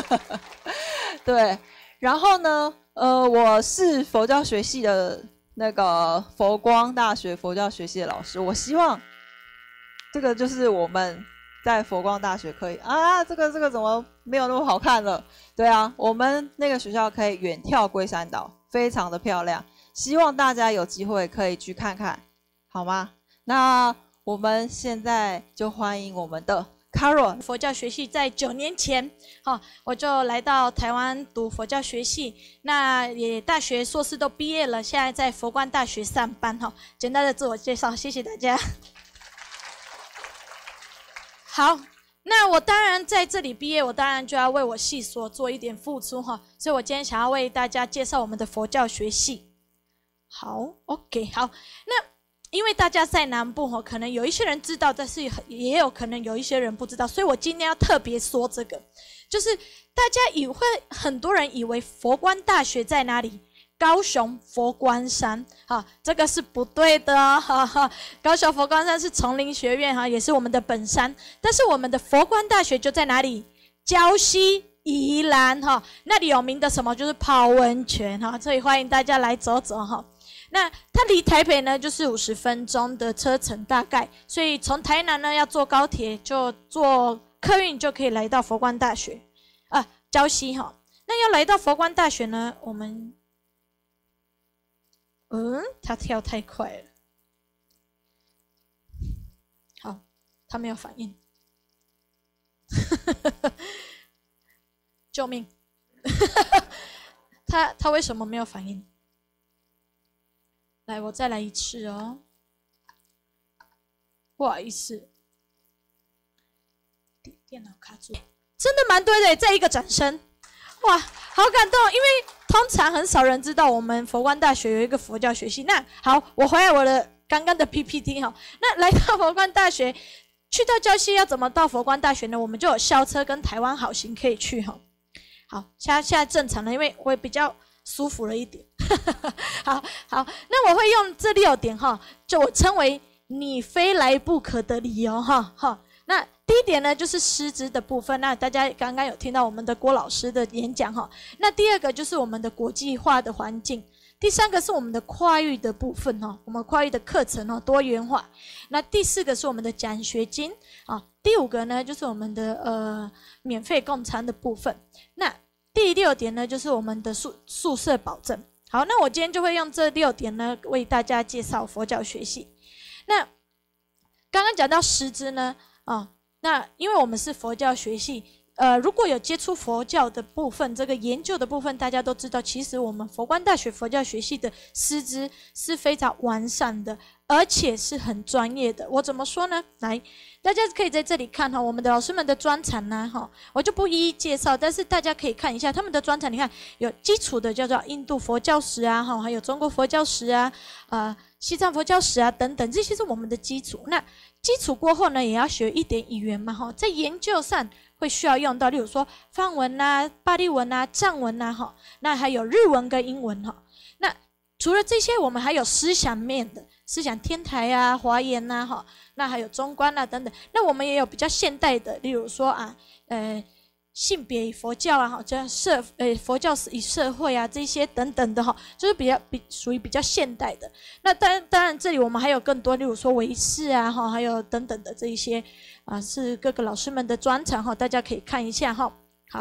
对，然后呢我是佛教学系的那个佛光大学佛教学系的老师，我希望这个就是我们在佛光大学可以啊，这个怎么没有那么好看了？对啊，我们那个学校可以远眺龟山岛，非常的漂亮，希望大家有机会可以去看看，好吗？那我们现在就欢迎我们的 Carol。 佛教学系在9年前，我就来到台湾读佛教学系，那也大学硕士都毕业了，现在在佛光大学上班。简单的自我介绍，谢谢大家。好，那我当然在这里毕业，我当然就要为我系所做一点付出所以我今天想要为大家介绍我们的佛教学系。好 ，OK， 好，那因为大家在南部可能有一些人知道，但是也有可能有一些人不知道，所以我今天要特别说这个，就是大家很多人以为佛光大学在哪里？高雄佛光山，这个是不对的高雄佛光山是丛林学院也是我们的本山，但是我们的佛光大学就在哪里？礁溪宜兰那里有名的什么？就是泡温泉所以欢迎大家来走走那它离台北呢就是50分钟的车程大概，所以从台南呢要坐高铁，就坐客运就可以来到佛光大学礁溪那要来到佛光大学呢，我们他跳太快了，好，他没有反应救命他为什么没有反应？来，我再来一次不好意思，电脑卡住，真的蛮对的，再一个掌声，哇，好感动！因为通常很少人知道我们佛光大学有一个佛教学系。那好，我回来我的刚刚的 PPT 那来到佛光大学，去到礁溪要怎么到佛光大学呢？我们就有校车跟台湾好行可以去好，现在正常了，因为我也比较舒服了一点好，那我会用这6点就我称为你非来不可的理由那第一点呢，就是师资的部分。那大家刚刚有听到我们的郭老师的演讲那第2个就是我们的国际化的环境，第3个是我们的跨域的部分我们跨域的课程多元化。那第4个是我们的奖学金第5个呢就是我们的免费供餐的部分。那第第6点呢，就是我们的宿舍保证。好，那我今天就会用这6点呢，为大家介绍佛教学系。那刚刚讲到师资呢，那因为我们是佛教学系，如果有接触佛教的部分，这个研究的部分，大家都知道，其实我们佛光大学佛教学系的师资是非常完善的，而且是很专业的。我怎么说呢？来，大家可以在这里看我们的老师们的专长呢，我就不一一介绍，但是大家可以看一下他们的专长。你看，有基础的叫做印度佛教史啊，还有中国佛教史啊，西藏佛教史啊等等，这些是我们的基础。那基础过后呢，也要学一点语言嘛，在研究上会需要用到，例如说梵文啊、巴利文啊、藏文啊，那还有日文跟英文。那除了这些，我们还有思想面的，思想天台啊、华严啊，那还有中观啊等等。那我们也有比较现代的，例如说性别与佛教啊，这样佛教与社会啊，这些等等的就是属于比较现代的。那当然这里我们还有更多，例如说唯识啊，还有等等的这一些是各个老师们的专长大家可以看一下好，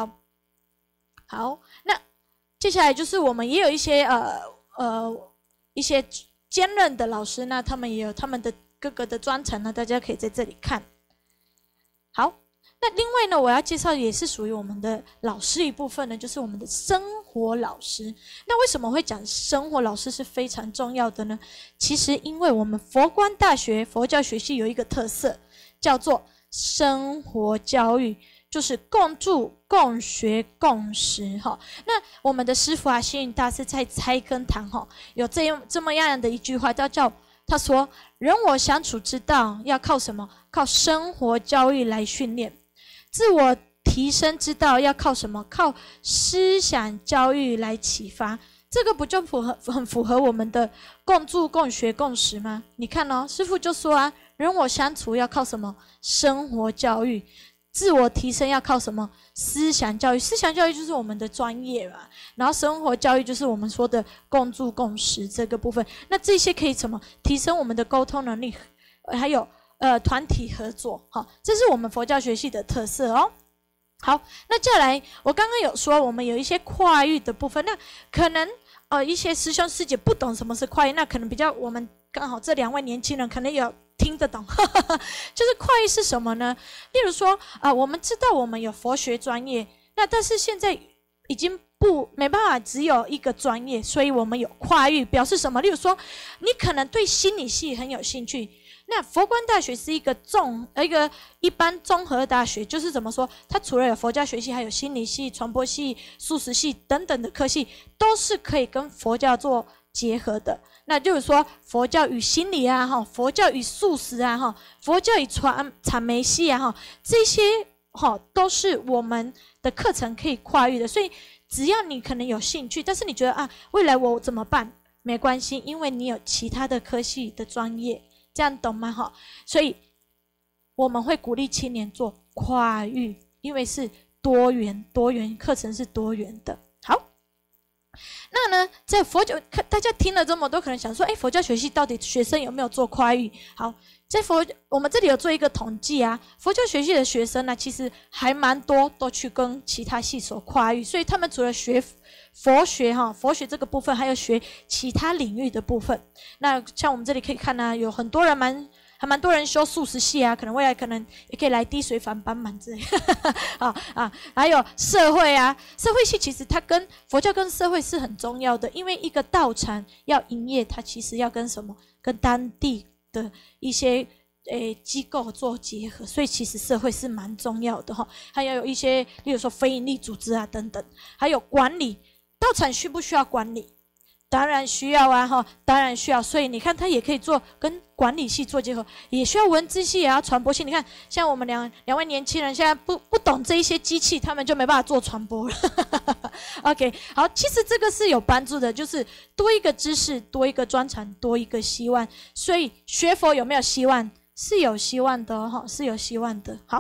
那接下来就是我们也有一些一些兼任的老师，那他们也有他们的各个的专长呢，大家可以在这里看。好。那另外呢，我要介绍也是属于我们的老师一部分呢，就是我们的生活老师。那为什么会讲生活老师是非常重要的呢？其实因为我们佛光大学佛教学系有一个特色，叫做生活教育，就是共住、共学、共识那我们的师父星云大师在菜根堂有这么样的一句话，他说：“人我相处之道要靠什么？靠生活教育来训练。自我提升之道要靠什么？靠思想教育来启发。”这个不就很符合我们的共住、共学、共识吗？你看师父就说人我相处要靠什么？生活教育。自我提升要靠什么？思想教育。思想教育就是我们的专业嘛，然后生活教育就是我们说的共住共识这个部分。那这些可以什么？提升我们的沟通能力，还有团体合作这是我们佛教学系的特色好，那接下来我刚刚有说我们有一些跨域的部分，那可能一些师兄师姐不懂什么是跨域，那可能比较我们刚好这2位年轻人可能有听得懂就是跨域是什么呢？例如说我们知道我们有佛学专业，那但是现在已经没办法只有一个专业，所以我们有跨域，表示什么？例如说你可能对心理系很有兴趣，那佛光大学是一个一般综合大学，就是怎么说，它除了有佛教学系，还有心理系、传播系、素食系等等的科系，都是可以跟佛教做结合的。那就是说佛教与心理啊，佛教与素食啊，佛教与谄媚系啊，这些都是我们的课程可以跨域的。所以只要你可能有兴趣，但是你觉得未来我怎么办？没关系，因为你有其他的科系的专业，这样懂吗？所以我们会鼓励青年做跨域，因为是多元课程是多元的。好。那呢，在佛教，大家听了这么多，可能想说，佛教学系到底学生有没有做跨域？好，在我们这里有做一个统计佛教学系的学生呢，其实还蛮多都去跟其他系所跨域，所以他们除了学佛学这个部分，还有学其他领域的部分。那像我们这里可以看有很多人还蛮多人修素食系可能未来可能也可以来滴水反帮忙之类还有社会社会系其实它跟佛教跟社会是很重要的，因为一个道场要营业，它其实要跟什么？跟当地的一些机构做结合，所以其实社会是蛮重要的还要有一些例如说非营利组织等等，还有管理，道场需不需要管理？当然需要当然需要，所以你看，它也可以做跟管理系做结合，也需要文字系，也要传播系。你看，像我们两位年轻人现在不懂这一些机器，他们就没办法做传播了。OK， 好，其实这个是有帮助的，就是多一个知识，多一个专长，多一个希望。所以学佛有没有希望？是有希望的是有希望的。好，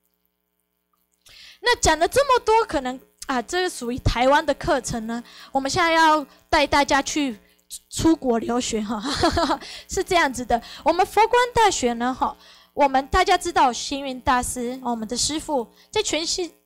那讲了这么多，可能。这个属于台湾的课程呢，我们现在要带大家去出国留学是这样子的。我们佛光大学呢我们大家知道星云大师我们的师父在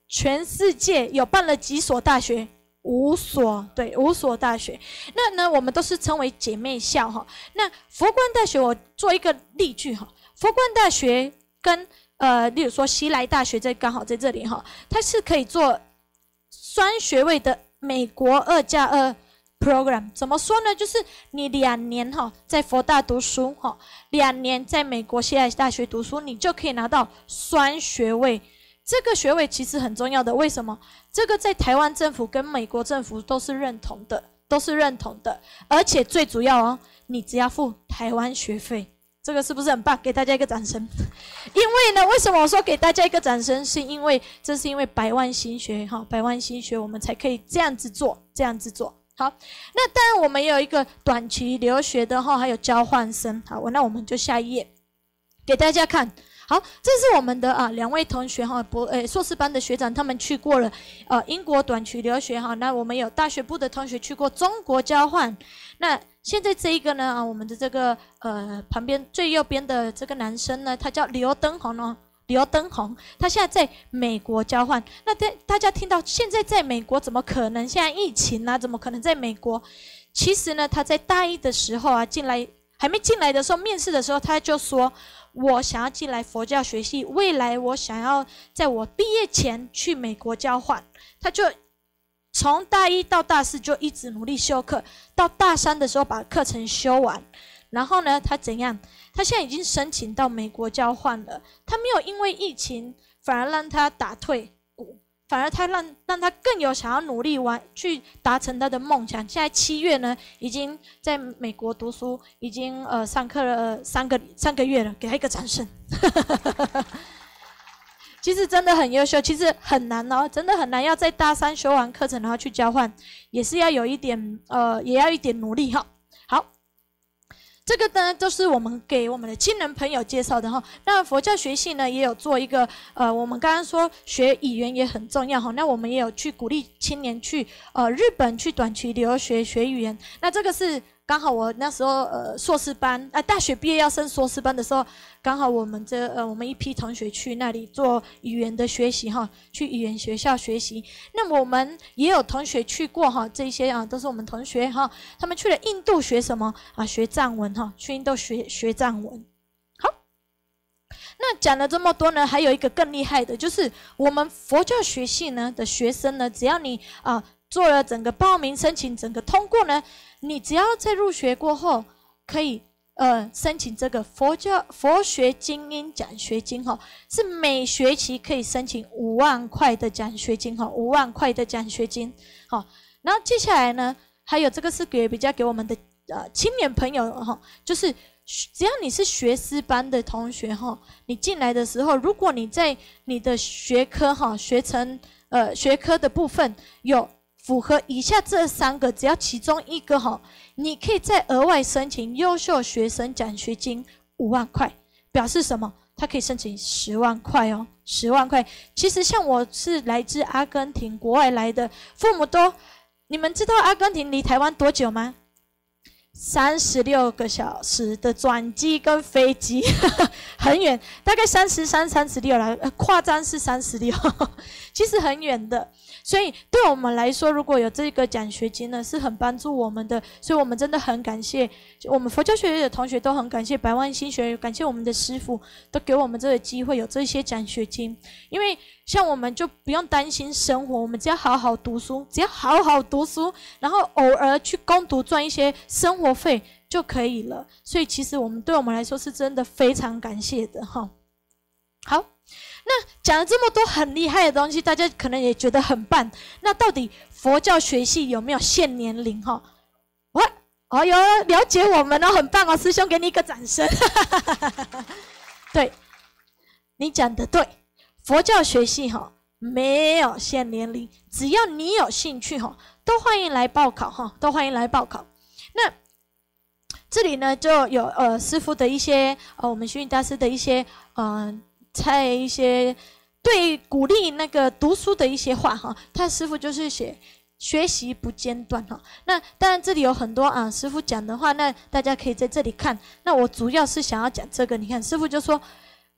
全世界有办了几所大学？5所，对，5所大学。那呢，我们都是称为姐妹校哈。那佛光大学，我做一个例句哈。佛光大学跟例如说西来大学刚好在这里哈，它是可以做双学位的美国2+2 program。怎么说呢？就是你2年哈在佛大读书哈，2年在美国西来大学读书，你就可以拿到双学位。这个学位其实很重要的，为什么？这个在台湾政府跟美国政府都是认同的，而且最主要哦，你只要付台湾学费，这个是不是很棒？给大家一个掌声。因为呢，为什么我说给大家一个掌声？是因为这是因为百万新学哈，百万新学我们才可以这样子做。好，那当然我们也有一个短期留学的哈，还有交换生。好，那我们就下一页给大家看。好，这是我们的2位同学哈，硕士班的学长，他们去过了英国短期留学哈。那我们有大学部的同学去过中国交换。那现在这一个呢我们的这个旁边最右边的这个男生呢，他叫刘登宏哦，刘登宏，他现在在美国交换。那大家听到现在在美国怎么可能？现在疫情啊，怎么可能在美国？其实呢，他在大一的时候啊，还没进来的时候，面试的时候他就说，我想要进来佛教学系，未来我想要在我毕业前去美国交换。他就从大1到大4就一直努力修课，到大3的时候把课程修完。然后呢，他怎样？他现在已经申请到美国交换了。他没有因为疫情反而让他打退股，反而他让他更有想要努力去达成他的梦想。现在7月呢，已经在美国读书，已经上课了3个月了，给他一个掌声。其实真的很优秀，其实很难哦，真的很难，要在大3修完课程然后去交换，也是要有一点也要一点努力哈。好。这个呢，都是我们给我们的亲人朋友介绍的哈。那佛教学系呢，也有做一个我们刚刚说学语言也很重要哈。那我们也有去鼓励青年去日本去短期留学学语言。那这个是刚好我那时候硕士班大学毕业要升硕士班的时候，刚好我们我们一批同学去那里做语言的学习哈，去语言学校学习。那我们也有同学去过哈，这些都是我们同学哈，他们去了印度学什么学藏文哈，去印度学藏文。好，那讲了这么多呢，还有一个更厉害的，就是我们佛教学系呢的学生呢，只要你做了整个报名申请，整个通过呢，你只要在入学过后可以申请这个佛学精英奖学金哈，是每学期可以申请5万块的奖学金哈，5万块的奖学金好。然后接下来呢，还有这个是比较给我们的青年朋友哈，就是只要你是学师班的同学哈，你进来的时候，如果你在你的学科哈学科的部分有符合以下这3个，只要其中一个哈，你可以再额外申请优秀学生奖学金5万块，表示什么？他可以申请10万块哦，10万块。其实像我是来自阿根廷国外来的，父母都，你们知道阿根廷离台湾多久吗？36个小时的转机跟飞机，很远，大概33、36啦，夸张是36，其实很远的。所以对我们来说，如果有这个奖学金呢，是很帮助我们的。所以我们真的很感谢我们佛教学院的同学，都很感谢百万新学，感谢我们的师父，都给我们这个机会有这些奖学金。因为像我们就不用担心生活，我们只要好好读书，然后偶尔去工读赚一些生活费就可以了。所以其实对我们来说是真的非常感谢的哈。好。那讲了这么多很厉害的东西，大家可能也觉得很棒。那到底佛教学系有没有限年龄哈？有了解我们哦，很棒哦，师兄给你一个掌声。对，你讲的对，佛教学系哈没有限年龄，只要你有兴趣哈，都欢迎来报考哈，都欢迎来报考。那这里呢就有师父的一些我们虚云大师的一些在一些对鼓励那个读书的一些话哈，他师父就是写学习不间断哈。那当然这里有很多师父讲的话，那大家可以在这里看。那我主要是想要讲这个，你看师父就说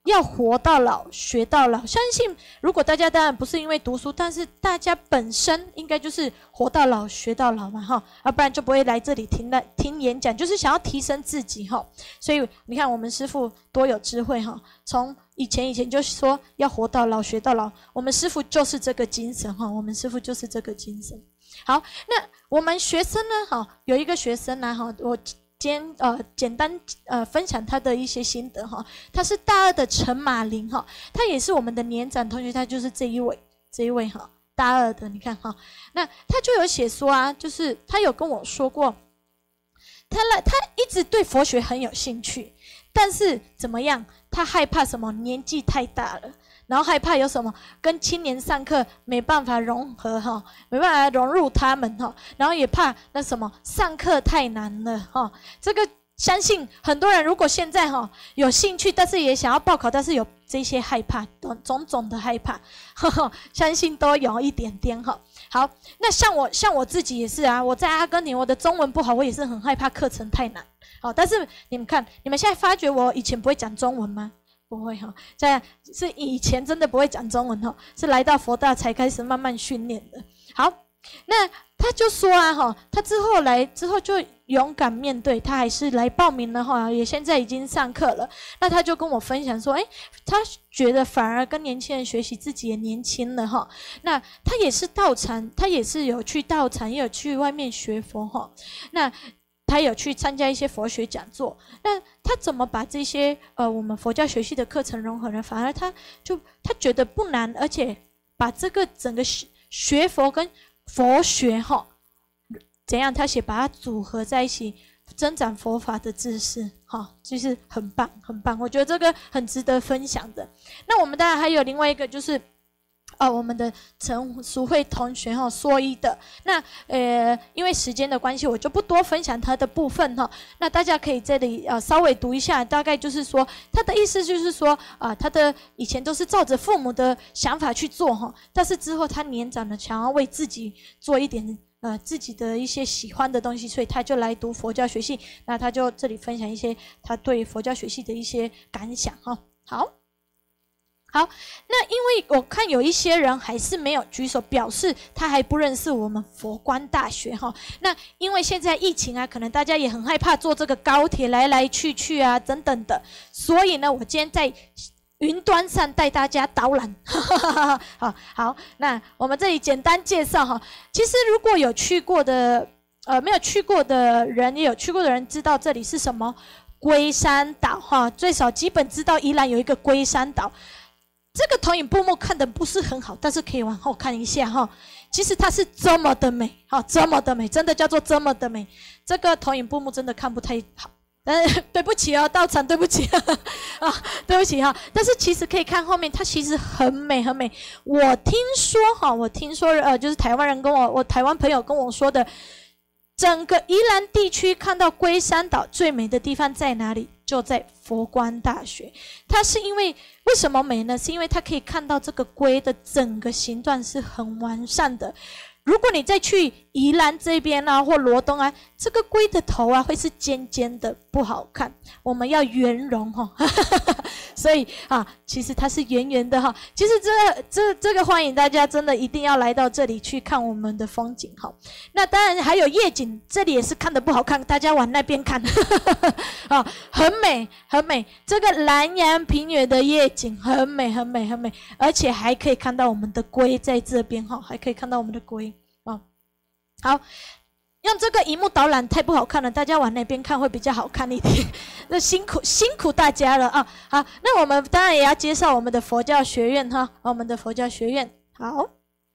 要活到老，学到老。相信如果大家当然不是因为读书，但是大家本身应该就是活到老，学到老嘛，哈，要不然就不会来这里听演讲，就是想要提升自己，哈。所以你看我们师父多有智慧，哈，从以前就说要活到老，学到老，我们师父就是这个精神，哈，我们师父就是这个精神。好，那我们学生呢，哈，有一个学生呢，哈，我今天简单分享他的一些心得哈，他是大2的陈马林哈，他也是我们的年长同学，他就是这一位哈，大2的，你看哈，那他就有写说啊，就是他有跟我说过，他一直对佛学很有兴趣，但是怎么样，他害怕什么？年纪太大了。然后害怕有什么跟青年上课没办法融合哈，没办法融入他们哈，然后也怕那什么上课太难了哈。这个相信很多人如果现在哈有兴趣，但是也想要报考，但是有这些害怕，种种的害怕，呵呵，相信都有一点点哈。好，那像我自己也是啊，我在阿根廷，我的中文不好，我也是很害怕课程太难。好，但是你们看，你们现在发觉我以前不会讲中文吗？不会哈，这样是以前真的不会讲中文哈，是来到佛大才开始慢慢训练的。好，那他就说啊哈，他之后就勇敢面对，他还是来报名了哈，也现在已经上课了。那他就跟我分享说，他觉得反而跟年轻人学习，自己也年轻了哈。那他也是道场，他也是有去道场，也有去外面学佛哈。那他有去参加一些佛学讲座，那他怎么把这些我们佛教学系的课程融合呢？反而他觉得不难，而且把这个整个学佛跟佛学哈，怎样他把它组合在一起，增长佛法的知识哈，就是很棒很棒，我觉得这个很值得分享的。那我们当然还有另外一个就是。我们的陈淑慧同学哈说一的，那因为时间的关系，我就不多分享他的部分哈。那大家可以这里稍微读一下，大概就是说他的意思就是说他的以前都是照着父母的想法去做哈，但是之后他年长了，想要为自己做一点自己的一些喜欢的东西，所以他就来读佛教学系。那他就这里分享一些他对佛教学系的一些感想哈。好，那因为我看有一些人还是没有举手，表示他还不认识我们佛光大学哈。那因为现在疫情啊，可能大家也很害怕坐这个高铁来来去啊等等的，所以呢，我今天在云端上带大家导览。好，那我们这里简单介绍哈。其实如果有去过的，没有去过的人，也有去过的人知道这里是什么龟山岛哈，最少基本知道宜兰有一个龟山岛。这个投影布幕看的不是很好，但是可以往后看一下哈。其实它是这么的美，这么的美，真的叫做这么的美。这个投影布幕真的看不太好，对不起哦，道场对不起对不起哈。但是其实可以看后面，它其实很美很美。我听说就是台湾人我台湾朋友跟我说的，整个宜兰地区看到龟山岛最美的地方在哪里？就在佛光大学。它是因为为什么美呢？是因为它可以看到这个龟的整个形状是很完善的。如果你再去宜兰这边啊，或罗东啊，这个龟的头啊会是尖尖的，不好看。我们要圆融哈，所以其实它是圆圆的哈。其实这个欢迎大家真的一定要来到这里去看我们的风景哈。那当然还有夜景，这里也是看的不好看，大家往那边看很美很美。这个南洋平原的夜景很美很美很美，而且还可以看到我们的龟在这边哈，还可以看到我们的龟。好，用这个萤幕导览太不好看了，大家往那边看会比较好看一点。那辛苦大家了啊！好，那我们当然也要介绍我们的佛教学院哈，我们的佛教学院。好，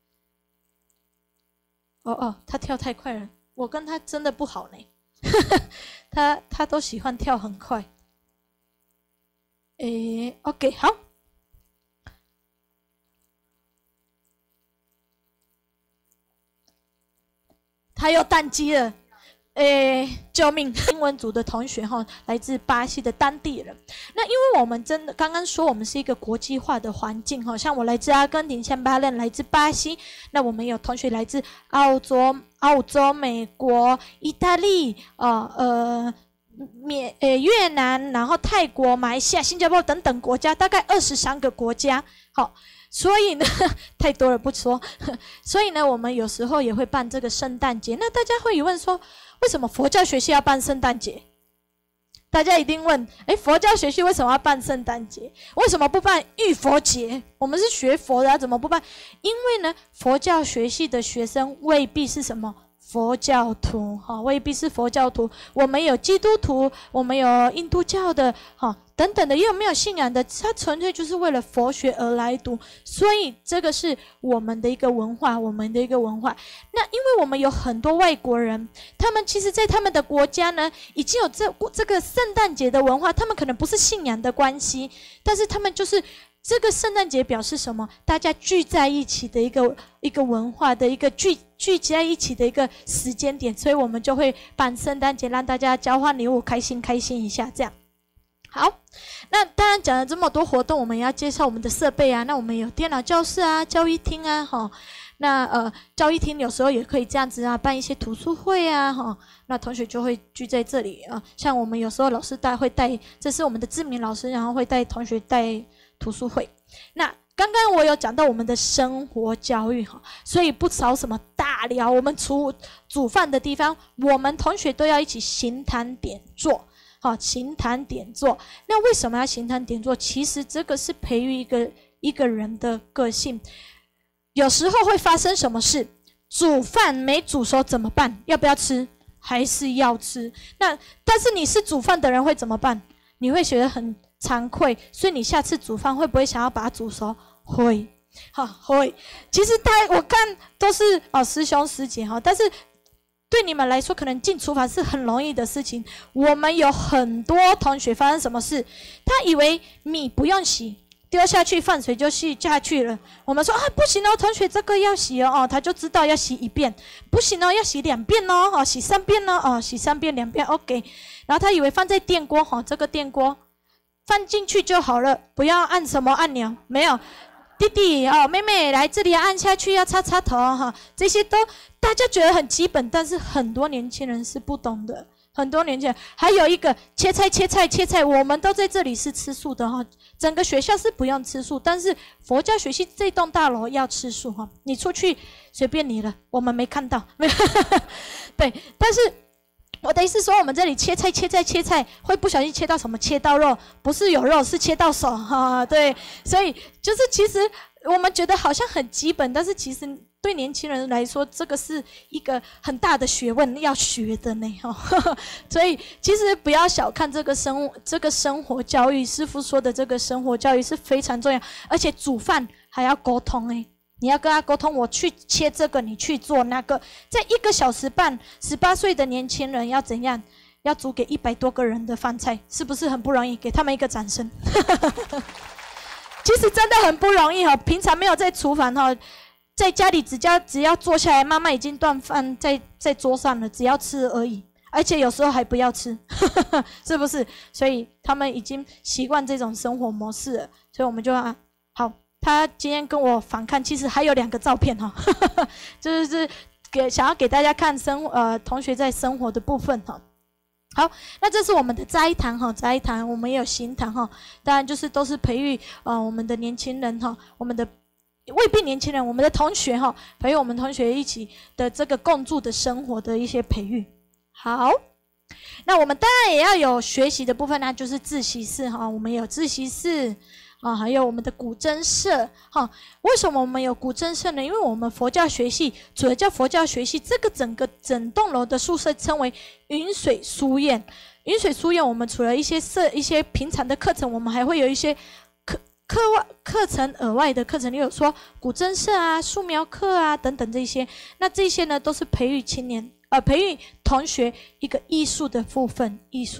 他跳太快了，我跟他真的不好呢。他都喜欢跳很快。OK， 好。他又宕机了，救命！英文组的同学哈，来自巴西的当地人。那因为我们真的刚刚说我们是一个国际化的环境哈，像我来自阿根廷，像巴伦来自巴西，那我们有同学来自澳洲、美国、意大利越南，然后泰国、马来西亚、新加坡等等国家，大概23个国家。好，所以呢，太多了不说。所以呢，我们有时候也会办这个圣诞节。那大家会疑问说，为什么佛教学系要办圣诞节？大家一定问，佛教学系为什么要办圣诞节？为什么不办浴佛节？我们是学佛的，怎么不办？因为呢，佛教学系的学生未必是什么佛教徒，未必是佛教徒。我们有基督徒，我们有印度教的，等等的，也有没有信仰的，他纯粹就是为了佛学而来读。所以这个是我们的一个文化，那因为我们有很多外国人，他们其实在他们的国家呢，已经有这个圣诞节的文化，他们可能不是信仰的关系，但是他们就是这个圣诞节表示什么？大家聚在一起的一个文化的一个聚在一起的一个时间点，所以我们就会办圣诞节，让大家交换礼物，开心一下，这样。好，那当然讲了这么多活动，我们也要介绍我们的设备啊。那我们有电脑教室啊、教育厅啊，那教育厅有时候也可以这样子啊，办一些图书会啊，那同学就会聚在这里啊。像我们有时候老师会带，这是我们的志明老师，然后会带同学带图书会。那刚刚我有讲到我们的生活教育所以不少什么大聊，我们煮饭的地方，我们同学都要一起行谈点做。行谈点做，那为什么要行谈点做？其实这个是培育一个人的个性。有时候会发生什么事？煮饭没煮熟怎么办？要不要吃？还是要吃？但是你是煮饭的人会怎么办？你会觉得很惭愧，所以你下次煮饭会不会想要把它煮熟？会，会。其实我看都是师兄师姐但是。对你们来说，可能进厨房是很容易的事情。我们有很多同学发生什么事？他以为米不用洗，丢下去放水就洗下去了。我们说不行哦，同学这个要洗哦，他就知道要洗1遍，不行哦，要洗2遍哦，洗3遍哦，洗3遍2遍 OK。然后他以为放在电锅这个电锅放进去就好了，不要按什么按钮，没有。弟弟妹妹来这里按下去要插头这些都大家觉得很基本，但是很多年轻人是不懂的。很多年轻人还有一个切菜，我们都在这里是吃素的整个学校是不用吃素，但是佛教学系这栋大楼要吃素你出去随便你了，我们没看到。对，但是我的意思说，我们这里切菜，会不小心切到什么？切到肉，不是有肉，是切到手对，所以就是其实我们觉得好像很基本，但是其实对年轻人来说，这个是一个很大的学问要学的呢所以其实不要小看这个生活教育，师父说的这个生活教育是非常重要，而且煮饭还要沟通你要跟他沟通，我去切这个，你去做那个，在1个小时半，18岁的年轻人要怎样？要煮给100多个人的饭菜，是不是很不容易？给他们一个掌声。其实真的很不容易平常没有在厨房在家里只要坐下来，妈妈已经端饭在桌上了，只要吃而已，而且有时候还不要吃，是不是？所以他们已经习惯这种生活模式了，所以我们就好。他今天跟我反看，其实还有2个照片就是想要给大家看同学在生活的部分好，那这是我们的斋堂我们也有行堂当然就是都是培育我们的年轻人我们的未必年轻人，我们的同学培育我们同学一起的这个共住的生活的一些培育。好，那我们当然也要有学习的部分呢，就是自习室我们有自习室。还有我们的古筝社为什么我们有古筝社呢？因为我们佛教学系除了叫佛教学系，这个整栋楼的宿舍称为云水书院。云水书院我们除了一些平常的课程，我们还会有一些课程额外的课程，例如说古筝社啊、素描课啊等等这些。那这些呢都是培育培育同学一个艺术的部分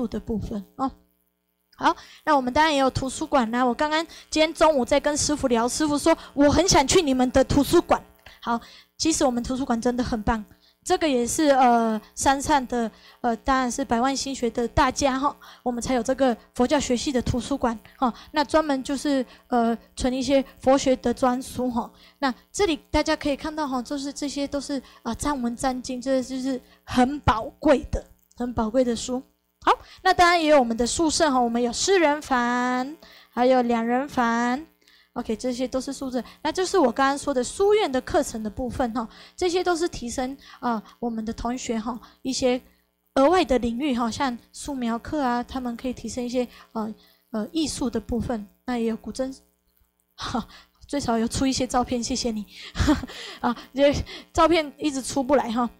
好，那我们当然也有图书馆啦。我今天中午在跟师父聊，师父说我很想去你们的图书馆。好，其实我们图书馆真的很棒，这个也是山上的当然是百万心学的大家我们才有这个佛教学系的图书馆那专门就是存一些佛学的专书那这里大家可以看到就是这些都是藏文藏经，这就是很宝贵的书。 好，那当然也有我们的宿舍哈，我们有4人房，还有2人房。OK， 这些都是数字，那就是我刚刚说的书院的课程的部分哈，这些都是提升我们的同学哈一些额外的领域哈，像素描课啊，他们可以提升一些艺术的部分，那也有古筝，最少有出一些照片，谢谢你啊，这照片一直出不来哈，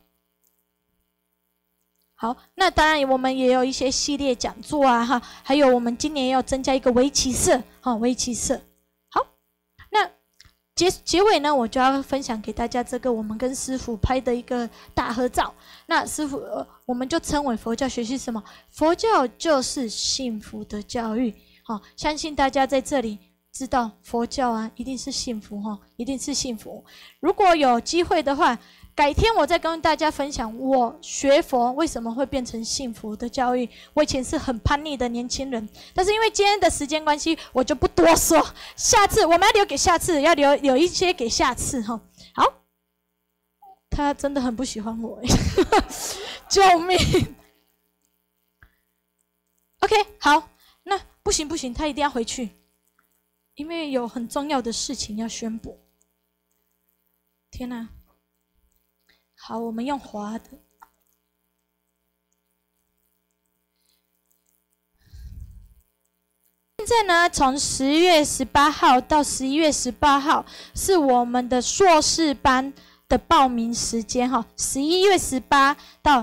好，那当然我们也有一些系列讲座啊哈，还有我们今年也有增加一个围棋社哈，围棋社。那结尾呢，我就要分享给大家这个我们跟师父拍的一个大合照。那师父，我们就称为佛教学习什么？佛教就是幸福的教育。相信大家在这里知道佛教啊，一定是幸福哈，一定是幸福。如果有机会的话，改天我再跟大家分享我学佛为什么会变成幸福的教育。我以前是很叛逆的年轻人，但是因为今天的时间关系，我就不多说。下次我们要留给下次，要留一些给下次哈。好，他真的很不喜欢我，救命 ！OK， 好，那不行，他一定要回去，因为有很重要的事情要宣布。天哪！好，我们用滑的。现在呢，从10月18号到11月18号是我们的硕士班的报名时间哈。10月18到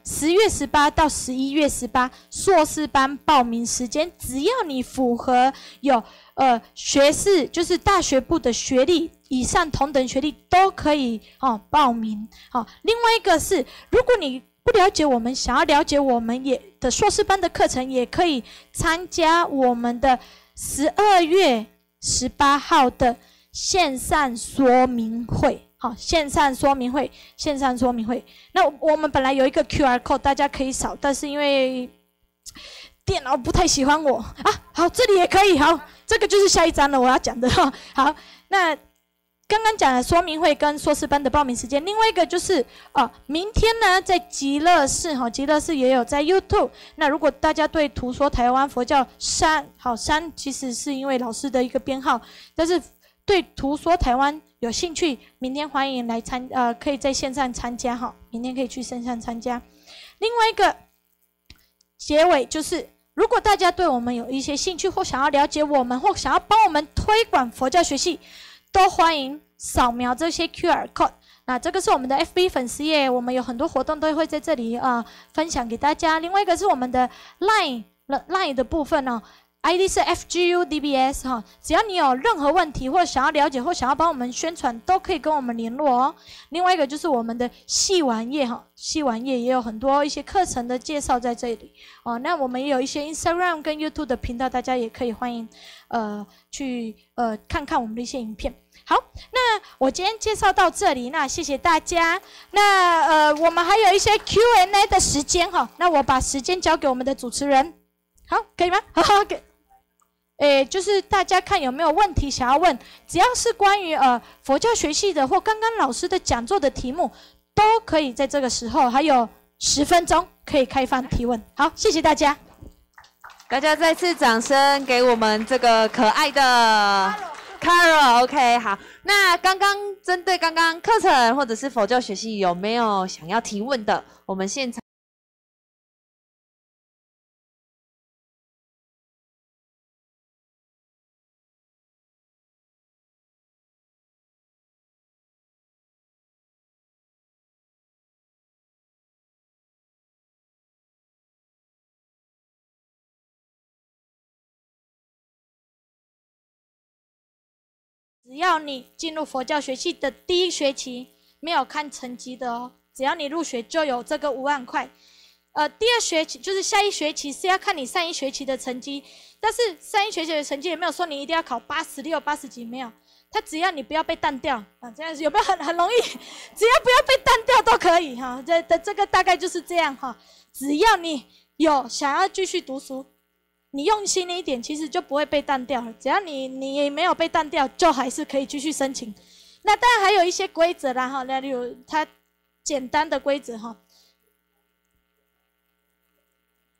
11月18，硕士班报名时间，只要你符合有学士，就是大学部的学历以上同等学历都可以报名。另外一个是，如果你不了解我们，想要了解我们的硕士班的课程，也可以参加我们的12月18号的线上说明会。线上说明会。那我们本来有一个 QR code， 大家可以扫，但是因为电脑不太喜欢我啊。好，这里也可以。好，这个就是下一章了，我要讲的。好，那刚刚讲的说明会跟硕士班的报名时间，另外一个就是明天呢在极乐寺极乐寺也有在 YouTube。那如果大家对图说台湾佛教山其实是因为老师的一个编号，但是对图说台湾有兴趣，明天欢迎来可以在线上参加明天可以去线上参加。另外一个结尾就是，如果大家对我们有一些兴趣，或想要了解我们，或想要帮我们推广佛教学系，都欢迎扫描这些 QR code。那这个是我们的 FB 粉丝页，我们有很多活动都会在这里分享给大家。另外一个是我们的 Line 的部分ID 是 FGUDBS 只要你有任何问题，或想要了解，或想要帮我们宣传，都可以跟我们联络哦。另外一个就是我们的系玩页系玩页也有很多一些课程的介绍在这里那我们也有一些 Instagram 跟 YouTube 的频道，大家也可以欢迎去看看我们的一些影片。好，那我今天介绍到这里，那谢谢大家。那我们还有一些 Q&A 的时间那我把时间交给我们的主持人，好，可以吗？好，给。就是大家看有没有问题想要问，只要是关于佛教学系的或刚刚老师的讲座的题目，都可以在这个时候，还有10分钟可以开放提问。好，谢谢大家。 大家再次掌声给我们这个可爱的 Carol。OK， 好，那针对刚刚课程或者是佛教学系有没有想要提问的？我们现场。 只要你进入佛教学系的第1学期没有看成绩的只要你入学就有这个5万块。第2学期就是下1学期是要看你上1学期的成绩，但是上1学期的成绩也没有说你一定要考86、80几，没有，他只要你不要被当掉这样子有没有很容易？只要不要被当掉都可以这个大概就是这样只要你有想要继续读书。你用心一点，其实就不会被当掉了。只要你没有被当掉，就还是可以继续申请。那当然还有一些规则啦例如它简单的规则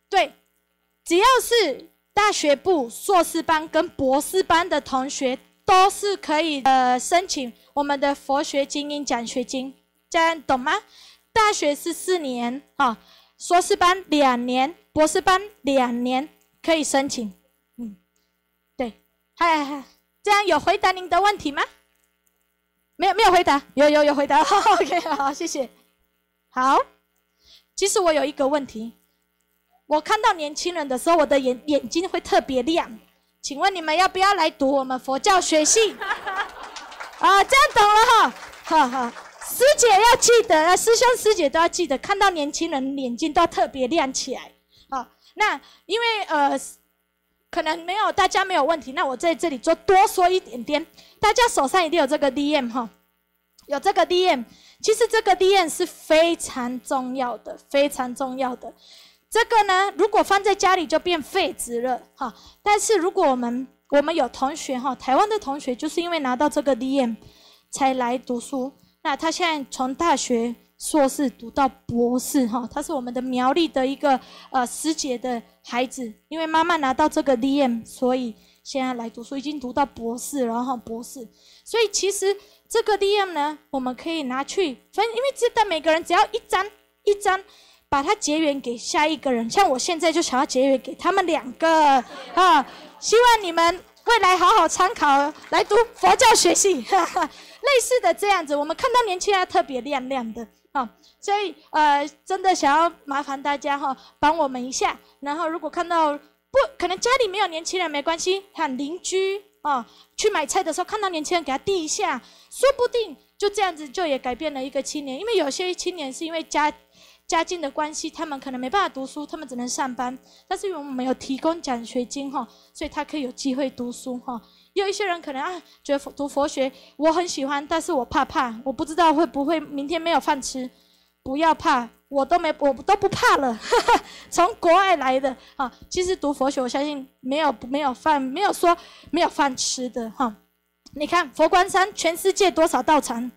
对，只要是大学部硕士班跟博士班的同学，都是可以申请我们的佛学精英奖学金，这样懂吗？大学是4年啊，硕士班2年，博士班2年可以申请。对，嗨，这样有回答您的问题吗？没有回答，有回答。OK， 好，谢谢。好，其实我有一个问题，我看到年轻人的时候，我的眼睛会特别亮。请问你们要不要来读我们佛教学系？啊，这样懂了哈，哈。师姐要记得，师兄师姐都要记得，看到年轻人眼睛都要特别亮起来。好，那因为可能大家没有问题，那我在这里多说一点点。大家手上一定有这个 DM 哈，有这个 DM， 其实这个 DM 是非常重要的，非常重要的。这个呢，如果放在家里就变废纸了哈。但是如果我们有同学哈，台湾的同学就是因为拿到这个 DM 才来读书。那他现在从大学硕士读到博士哈，他是我们的苗栗的一个师姐的孩子，因为妈妈拿到这个 DM， 所以现在来读书，已经读到博士，然后博士。所以其实这个 DM 呢，我们可以拿去分，因为这的每个人只要一张，把它结缘给下一个人。像我现在就想要结缘给他们2个啊，希望你们未来好好参考来读佛教学系。类似的这样子，我们看到年轻人特别亮亮的啊，所以真的想要麻烦大家哈，帮我们一下。然后如果看到可能家里没有年轻人没关系，喊邻居啊，去买菜的时候看到年轻人给他递一下，说不定就这样子就也改变了一个青年。因为有些青年是因为家境的关系，他们可能没办法读书，他们只能上班。但是因为我们有提供奖学金哈，所以他可以有机会读书哈。有一些人可能觉得读佛学我很喜欢，但是我怕，我不知道会不会明天没有饭吃。不要怕，我都不怕了，从国外来的啊。其实读佛学，我相信没有说没有饭吃的哈。你看佛光山全世界多少道场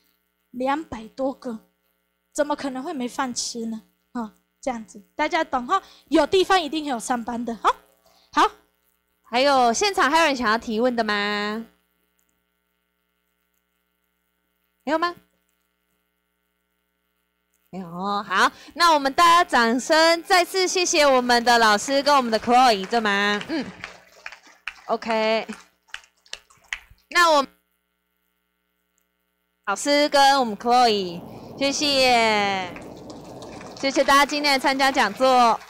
，200多个。怎么可能会没饭吃呢？这样子大家懂哈？有地方一定有上班的哈。好， 还有现场还有人想要提问的吗？没有吗？没有哦。好，那我们大家掌声再次谢谢我们的老师跟我们的 Chloe， 对吗？OK。那我们老师跟我们 Chloe。谢谢大家今天来参加讲座，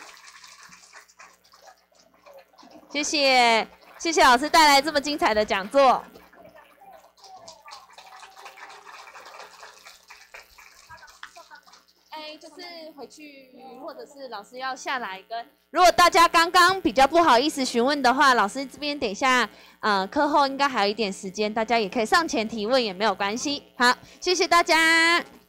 谢谢老师带来这么精彩的讲座。就是回去或者是老师要下来跟，如果大家刚刚比较不好意思询问的话，老师这边等一下课后应该还有一点时间，大家也可以上前提问也没有关系。好，谢谢大家。